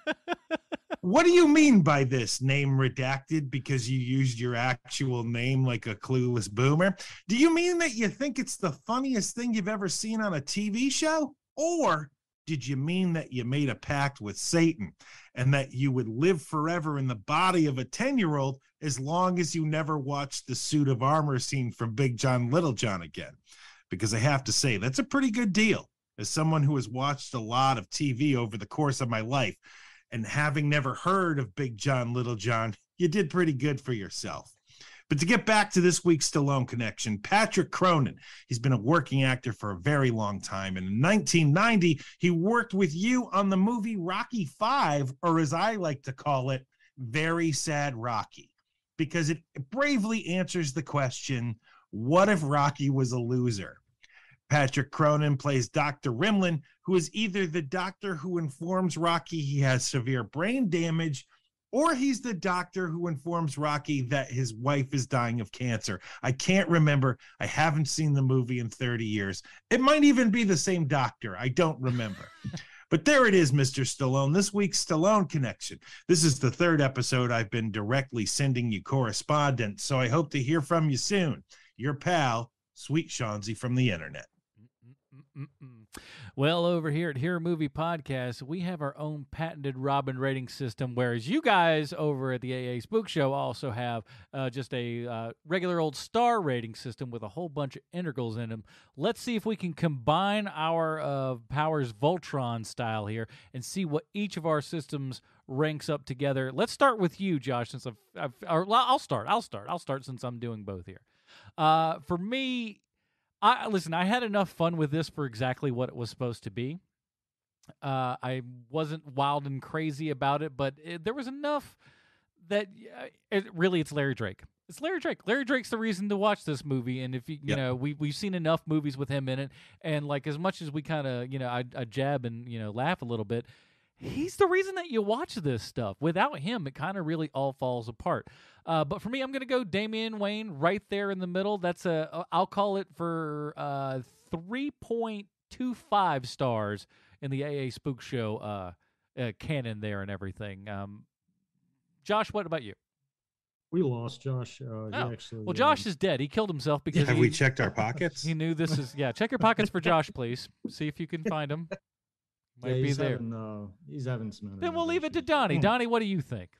Speaker 10: What do you mean by this? Name redacted because you used your actual name like a clueless boomer? Do you mean that you think it's the funniest thing you've ever seen on a T V show? Or did you mean that you made a pact with Satan and that you would live forever in the body of a ten-year-old as long as you never watched the suit of armor scene from Big John Little John again? Because I have to say, that's a pretty good deal. As someone who has watched a lot of T V over the course of my life, and having never heard of Big John Little John, you did pretty good for yourself. But to get back to this week's Stallone connection, Patrick Cronin, he's been a working actor for a very long time. And in nineteen ninety, he worked with you on the movie Rocky Five, or as I like to call it, Very Sad Rocky, because it bravely answers the question, what if Rocky was a loser? Patrick Cronin plays Doctor Rimlin, who is either the doctor who informs Rocky he has severe brain damage, or he's the doctor who informs Rocky that his wife is dying of cancer. I can't remember. I haven't seen the movie in thirty years. It might even be the same doctor. I don't remember. But there it is, Mister Stallone, this week's Stallone Connection. This is the third episode I've been directly sending you correspondence, so I hope to hear from you soon. Your pal, Sweet Shawnsy from the internet.
Speaker 7: Mm-mm. Well, over here at Hero Movie Podcast, we have our own patented Robin rating system, whereas you guys over at the A A Spook Show also have uh, just a uh, regular old star rating system with a whole bunch of integrals in them. Let's see if we can combine our uh, powers Voltron style here and see what each of our systems ranks up together. Let's start with you, Josh, since I've, I've or, I'll start. I'll start. I'll start since I'm doing both here. Uh, for me, I listen, I had enough fun with this for exactly what it was supposed to be. Uh, I wasn't wild and crazy about it, but it, there was enough that uh, it, really it's Larry Drake. It's Larry Drake. Larry Drake's the reason to watch this movie, and if you you yep. know we we've seen enough movies with him in it, and like as much as we kind of you know I, I jab and you know laugh a little bit, he's the reason that you watch this stuff. Without him, it kind of really all falls apart. Uh, but for me, I'm going to go Damian Wayne right there in the middle. That's a, I'll call it for uh, three point two five stars in the A A Spook Show uh, uh, canon there and everything. Um, Josh, what about you?
Speaker 15: We lost Josh. Uh,
Speaker 7: oh.
Speaker 15: he actually,
Speaker 7: well, Josh
Speaker 15: uh,
Speaker 7: is dead. He killed himself because
Speaker 10: Have
Speaker 7: he,
Speaker 10: we checked our pockets?
Speaker 7: He knew this is, yeah, check your pockets for Josh, please. See if you can find him. Might
Speaker 15: yeah,
Speaker 7: be
Speaker 15: he's
Speaker 7: there.
Speaker 15: Having, uh, he's having some.
Speaker 7: Then we'll leave it to Donnie. Donnie, what do you think?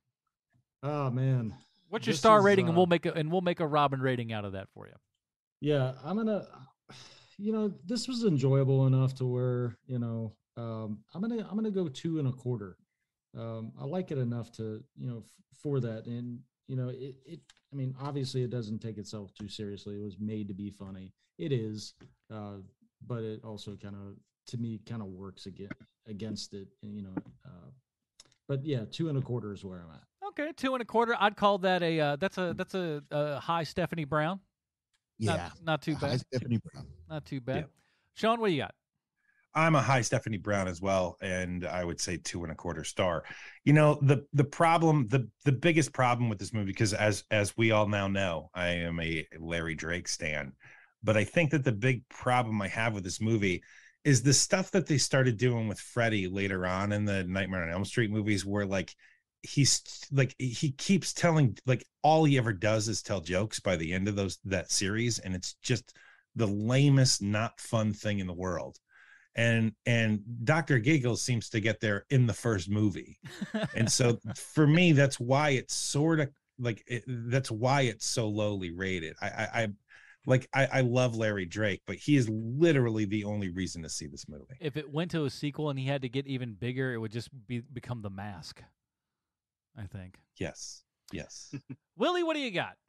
Speaker 15: Oh man,
Speaker 7: what's your
Speaker 15: this
Speaker 7: star
Speaker 15: is,
Speaker 7: rating,
Speaker 15: uh,
Speaker 7: and we'll make a and we'll make a Robin rating out of that for you.
Speaker 15: Yeah, I'm gonna. You know, this was enjoyable enough to where you know um, I'm gonna I'm gonna go two and a quarter. Um, I like it enough to you know f- for that, and you know it, it. I mean, obviously, it doesn't take itself too seriously. It was made to be funny. It is, uh, but it also kind of to me kind of works against against it. And, you know, uh, but yeah, two and a quarter is where I'm at.
Speaker 7: Okay, two and a quarter. I'd call that a uh, that's a that's a, a high Stephanie Brown.
Speaker 11: Yeah,
Speaker 7: not, not too bad.
Speaker 11: High Stephanie Brown.
Speaker 7: Not too bad.
Speaker 10: Yeah.
Speaker 7: Sean, what do you got?
Speaker 10: I'm a high Stephanie Brown as well, and I would say two and a quarter star. You know, the the problem, the the biggest problem with this movie, because as as we all now know, I am a Larry Drake stan, but I think that the big problem I have with this movie is the stuff that they started doing with Freddy later on in the Nightmare on Elm Street movies, where like he's like he keeps telling, like all he ever does is tell jokes by the end of those that series, and it's just the lamest, not fun thing in the world. And and Doctor Giggles seems to get there in the first movie, and so for me, that's why it's sort of like it, that's why it's so lowly rated. I I, I like I, I love Larry Drake, but he is literally the only reason to see this movie.
Speaker 7: If it went to a sequel and he had to get even bigger, it would just be become The Mask, I think.
Speaker 10: Yes, yes.
Speaker 7: Willie, what do you got?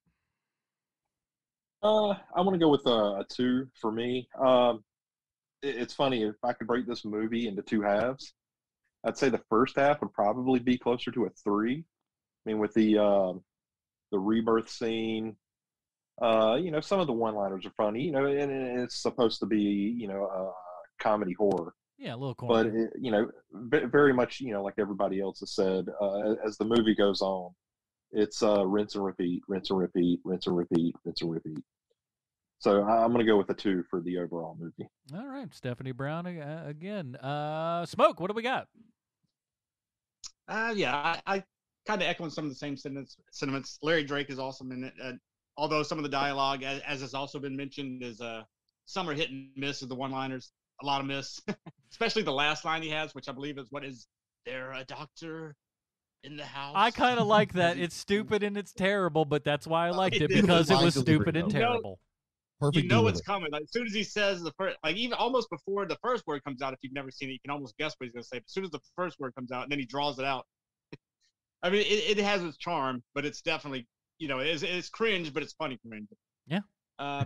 Speaker 14: Uh, I want to go with a, a two for me. Um, it, it's funny, if I could break this movie into two halves, I'd say the first half would probably be closer to a three. I mean, with the uh, the rebirth scene, uh, you know, some of the one-liners are funny, you know, and, and it's supposed to be, you know, a comedy horror.
Speaker 7: Yeah, a little
Speaker 14: But,
Speaker 7: corny.
Speaker 14: it, you know, v- very much, you know, like everybody else has said, uh, as the movie goes on, it's uh, rinse and repeat, rinse and repeat, rinse and repeat, rinse and repeat. So I'm going to go with a two for the overall movie.
Speaker 7: All right, Stephanie Brown uh, again. Uh, Smoke, what do we got?
Speaker 9: Uh, yeah, I, I kind of echoing some of the same sentiments. sentiments. Larry Drake is awesome in it. Uh, although some of the dialogue, as, as has also been mentioned, is uh, some are hit and miss of the one-liners. A lot of miss, especially the last line he has, which I believe is, "What is there a doctor in the house?"
Speaker 7: I kind of like that. It's stupid and it's terrible, but that's why I liked it, because it was stupid and terrible.
Speaker 9: You know it's coming. Like, as soon as he says the first, like even almost before the first word comes out, if you've never seen it, you can almost guess what he's going to say. But as soon as the first word comes out, and then he draws it out. I mean, it, it has its charm, but it's definitely, you know, it's, it's cringe, but it's funny cringe.
Speaker 7: Yeah.
Speaker 9: Uh,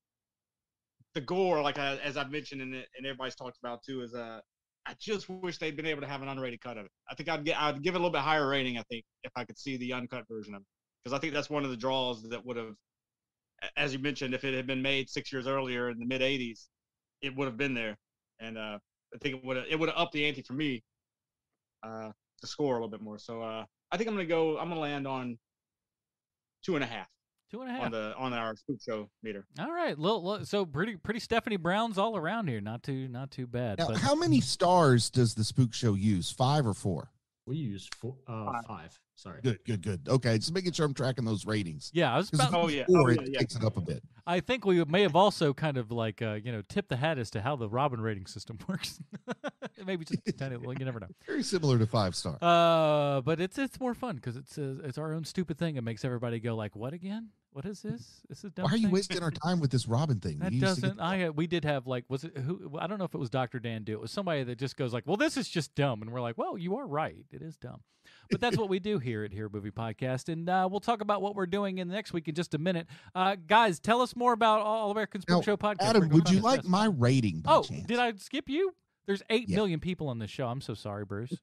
Speaker 9: the gore, like I, as I've mentioned, and, and everybody's talked about too, is uh, I just wish they'd been able to have an unrated cut of it. I think I'd get, I'd give it a little bit higher rating. I think if I could see the uncut version of it, because I think that's one of the draws that would have, as you mentioned, if it had been made six years earlier in the mid eighties, it would have been there, and uh, I think it would have it would have upped the ante for me uh, to score a little bit more. So uh, I think I'm gonna go. I'm gonna land on two and a half.
Speaker 7: Two and a half
Speaker 9: on the on our Spook Show meter.
Speaker 7: All right, little, little, so pretty pretty Stephanie Browns all around here. Not too not too bad.
Speaker 11: Now,
Speaker 7: but
Speaker 11: how many stars does the Spook Show use? Five or four?
Speaker 15: We use four, uh, five. five. Sorry.
Speaker 11: Good, good, good. Okay, just making sure I'm tracking those ratings.
Speaker 7: Yeah, I was about.
Speaker 9: Oh yeah,
Speaker 11: four,
Speaker 9: oh, yeah,
Speaker 11: it
Speaker 9: yeah.
Speaker 11: takes it up a bit.
Speaker 7: I think we may have also kind of like uh, you know tipped the hat as to how the Robin rating system works. Maybe just a tiny. Well, you never know.
Speaker 11: Very similar to five star.
Speaker 7: Uh, but it's it's more fun because it's uh, it's our own stupid thing. It makes everybody go like, "What again? What is this? This is dumb."
Speaker 11: Why are you
Speaker 7: thing."
Speaker 11: wasting our time with this Robin thing?
Speaker 7: That
Speaker 11: We used to
Speaker 7: doesn't.
Speaker 11: get-
Speaker 7: I had, we did have like was it who? I don't know if it was Doctor Dan do. It was somebody that just goes like, "Well, this is just dumb," and we're like, "Well, you are right. It is dumb." But that's what we do here at Hero Movie Podcast, and uh, we'll talk about what we're doing in the next week in just a minute. Uh, guys, tell us more about All American Spook
Speaker 11: Now,
Speaker 7: Show Podcast.
Speaker 11: Adam,
Speaker 7: We're gonna
Speaker 11: would you
Speaker 7: find
Speaker 11: like
Speaker 7: this.
Speaker 11: my rating by
Speaker 7: Oh,
Speaker 11: chance?
Speaker 7: did I skip you? There's eight
Speaker 11: Yeah.
Speaker 7: million people on this show. I'm so sorry, Bruce.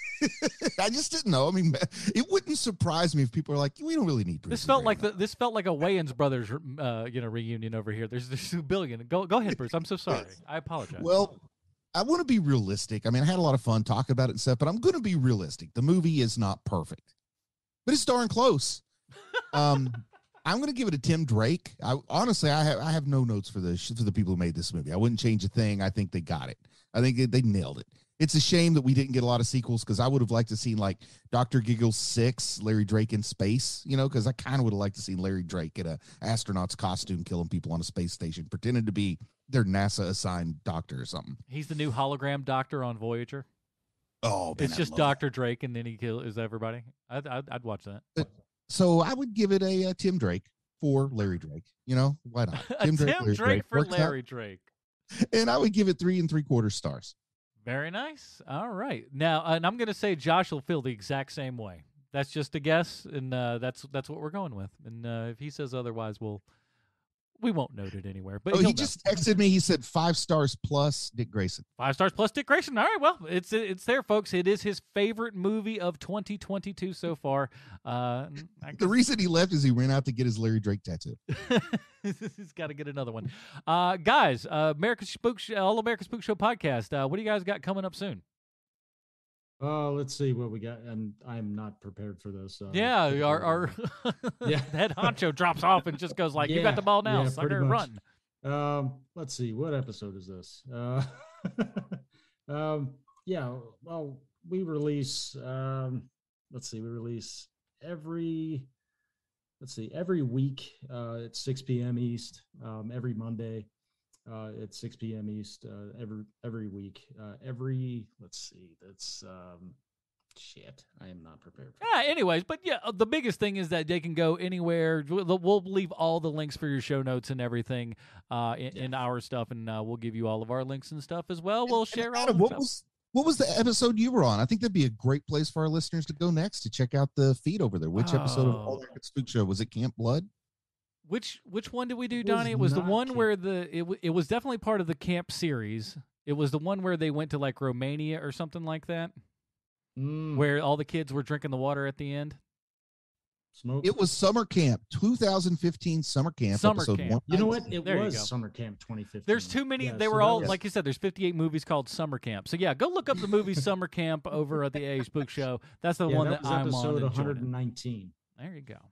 Speaker 11: I just didn't know. I mean, it wouldn't surprise me if people are like, "We don't really need."
Speaker 7: This
Speaker 11: Bruce's
Speaker 7: felt
Speaker 11: rating
Speaker 7: like
Speaker 11: on
Speaker 7: the, this felt like a Wayans brothers, uh, you know, reunion over here. There's there's two billion. Go go ahead, Bruce. I'm so sorry. I apologize.
Speaker 11: Well, I want to be realistic. I mean, I had a lot of fun talking about it and stuff, but I'm going to be realistic. The movie is not perfect, but it's darn close. Um, I'm going to give it a Tim Drake. I honestly, I have I have no notes for the for the people who made this movie. I wouldn't change a thing. I think they got it. I think they, they nailed it. It's a shame that we didn't get a lot of sequels because I would have liked to see like Doctor Giggles six, Larry Drake in space, you know, because I kind of would have liked to see Larry Drake in a astronaut's costume killing people on a space station, pretending to be their NASA assigned doctor or something.
Speaker 7: He's the new hologram doctor on Voyager.
Speaker 11: Oh, man,
Speaker 7: it's
Speaker 11: I'd
Speaker 7: just
Speaker 11: love
Speaker 7: Doctor Drake, and then he kills everybody. I'd, I'd, I'd watch that.
Speaker 11: that. So I would give it a, uh Tim Drake for Larry Drake. You know, why not?
Speaker 7: a Tim Drake,
Speaker 11: Larry
Speaker 7: Drake for
Speaker 11: Works out.
Speaker 7: Larry Drake.
Speaker 11: And I would give it three and three quarter stars.
Speaker 7: Very nice. All right. Now, uh, and I'm going to say Josh will feel the exact same way. That's just a guess, and uh, that's that's what we're going with. And uh, if he says otherwise, we'll we won't note it anywhere. But
Speaker 11: Oh,
Speaker 7: he'll
Speaker 11: he
Speaker 7: know.
Speaker 11: just texted me. He said five stars plus Dick Grayson.
Speaker 7: Five stars plus Dick Grayson. All right, well, it's it's there, folks. It is his favorite movie of twenty twenty-two so far. Uh, I
Speaker 11: The reason he left is he ran out to get his Larry Drake tattoo.
Speaker 7: He's got to get another one. Uh, guys, uh, American Spook Show, All American Spook Show podcast. Uh, what do you guys got coming up soon?
Speaker 15: Uh, let's see what we got. And I'm not prepared for this. Uh,
Speaker 7: Yeah, our, our
Speaker 15: Yeah.
Speaker 7: head honcho drops off and just goes like, "You got the ball now,
Speaker 15: yeah,
Speaker 7: sucker,
Speaker 15: pretty much.
Speaker 7: run."
Speaker 15: Um, let's see, what episode is this? Uh, um, yeah, well, we release. Um, let's see, we release every. Let's see, every week uh, at six p.m. East. Um, every Monday uh, at six p.m. East. Uh, every every week. Uh, every. Let's see, that's. Um, Shit, I am not prepared for
Speaker 7: Yeah, anyways, but yeah, uh, the biggest thing is that they can go anywhere. We'll we'll leave all the links for your show notes and everything uh, in, in our stuff, and uh, we'll give you all of our links and stuff as well. We'll share all
Speaker 11: Adam,
Speaker 7: of
Speaker 11: what
Speaker 7: stuff.
Speaker 11: was what was the episode you were on? I think that'd be a great place for our listeners to go next to check out the feed over there. Which episode of
Speaker 7: Oh.
Speaker 11: All American Spook Show was it? Camp Blood?
Speaker 7: Which which one did we do,
Speaker 15: It was
Speaker 7: Donnie? It was the
Speaker 15: not
Speaker 7: one
Speaker 15: camp-
Speaker 7: where the it w- it was definitely part of the camp series. It was the one where they went to like Romania or something like that,
Speaker 15: Mm,
Speaker 7: where all the kids were drinking the water at the end.
Speaker 15: smoke.
Speaker 11: It was Summer Camp, two thousand fifteen Summer Camp.
Speaker 7: Summer
Speaker 11: episode
Speaker 7: Camp.
Speaker 11: one.
Speaker 15: You know what? It
Speaker 7: There you
Speaker 15: was
Speaker 7: go.
Speaker 15: Summer Camp twenty fifteen.
Speaker 7: There's too many.
Speaker 15: Yeah,
Speaker 7: they
Speaker 15: so
Speaker 7: were
Speaker 15: that
Speaker 7: all
Speaker 15: was-
Speaker 7: like you said. There's fifty-eight movies called Summer Camp. So yeah, go look up the movie Summer Camp over at the A Spook Show. That's the
Speaker 15: yeah,
Speaker 7: one
Speaker 15: that
Speaker 7: that,
Speaker 15: was
Speaker 7: I'm
Speaker 15: episode
Speaker 7: on.
Speaker 15: one
Speaker 7: enjoying it.
Speaker 15: nineteen.
Speaker 7: There you go.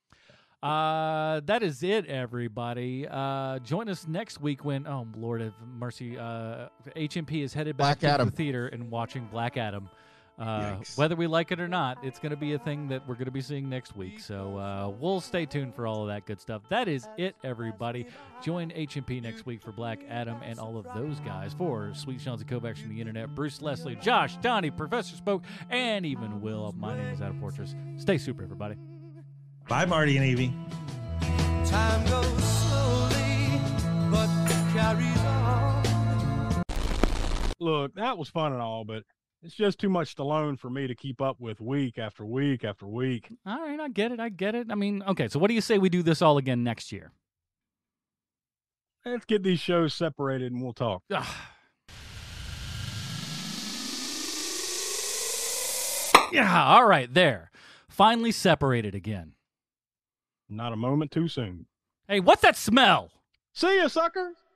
Speaker 7: Uh, that is it, everybody. Uh, join us next week when, oh Lord have mercy, uh, H M P is headed back
Speaker 11: Black
Speaker 7: to
Speaker 11: Adam.
Speaker 7: the theater and watching Black Adam. Uh, whether we like it or not, it's going to be a thing that we're going to be seeing next week. So uh, we'll stay tuned for all of that good stuff. That is it, everybody. Join H M P next week for Black Adam and all of those guys. For Sweet Sean's and Kovacs from the internet, Bruce, Leslie, Josh, Donnie, Professor Spoke, and even Will. My name is Adam Fortress. Stay super, everybody.
Speaker 10: Bye, Marty and Evie.
Speaker 17: Time goes slowly, but carries on.
Speaker 1: Look, that was fun and all, but it's just too much Stallone for me to keep up with week after week after week.
Speaker 7: All right, I get it. I get it. I mean, okay, so what do you say we do this all again next year?
Speaker 1: Let's get these shows separated and we'll talk.
Speaker 7: Yeah, all right, there. Finally separated again.
Speaker 1: Not a moment too soon.
Speaker 7: Hey, what's that smell?
Speaker 1: See ya, suckers.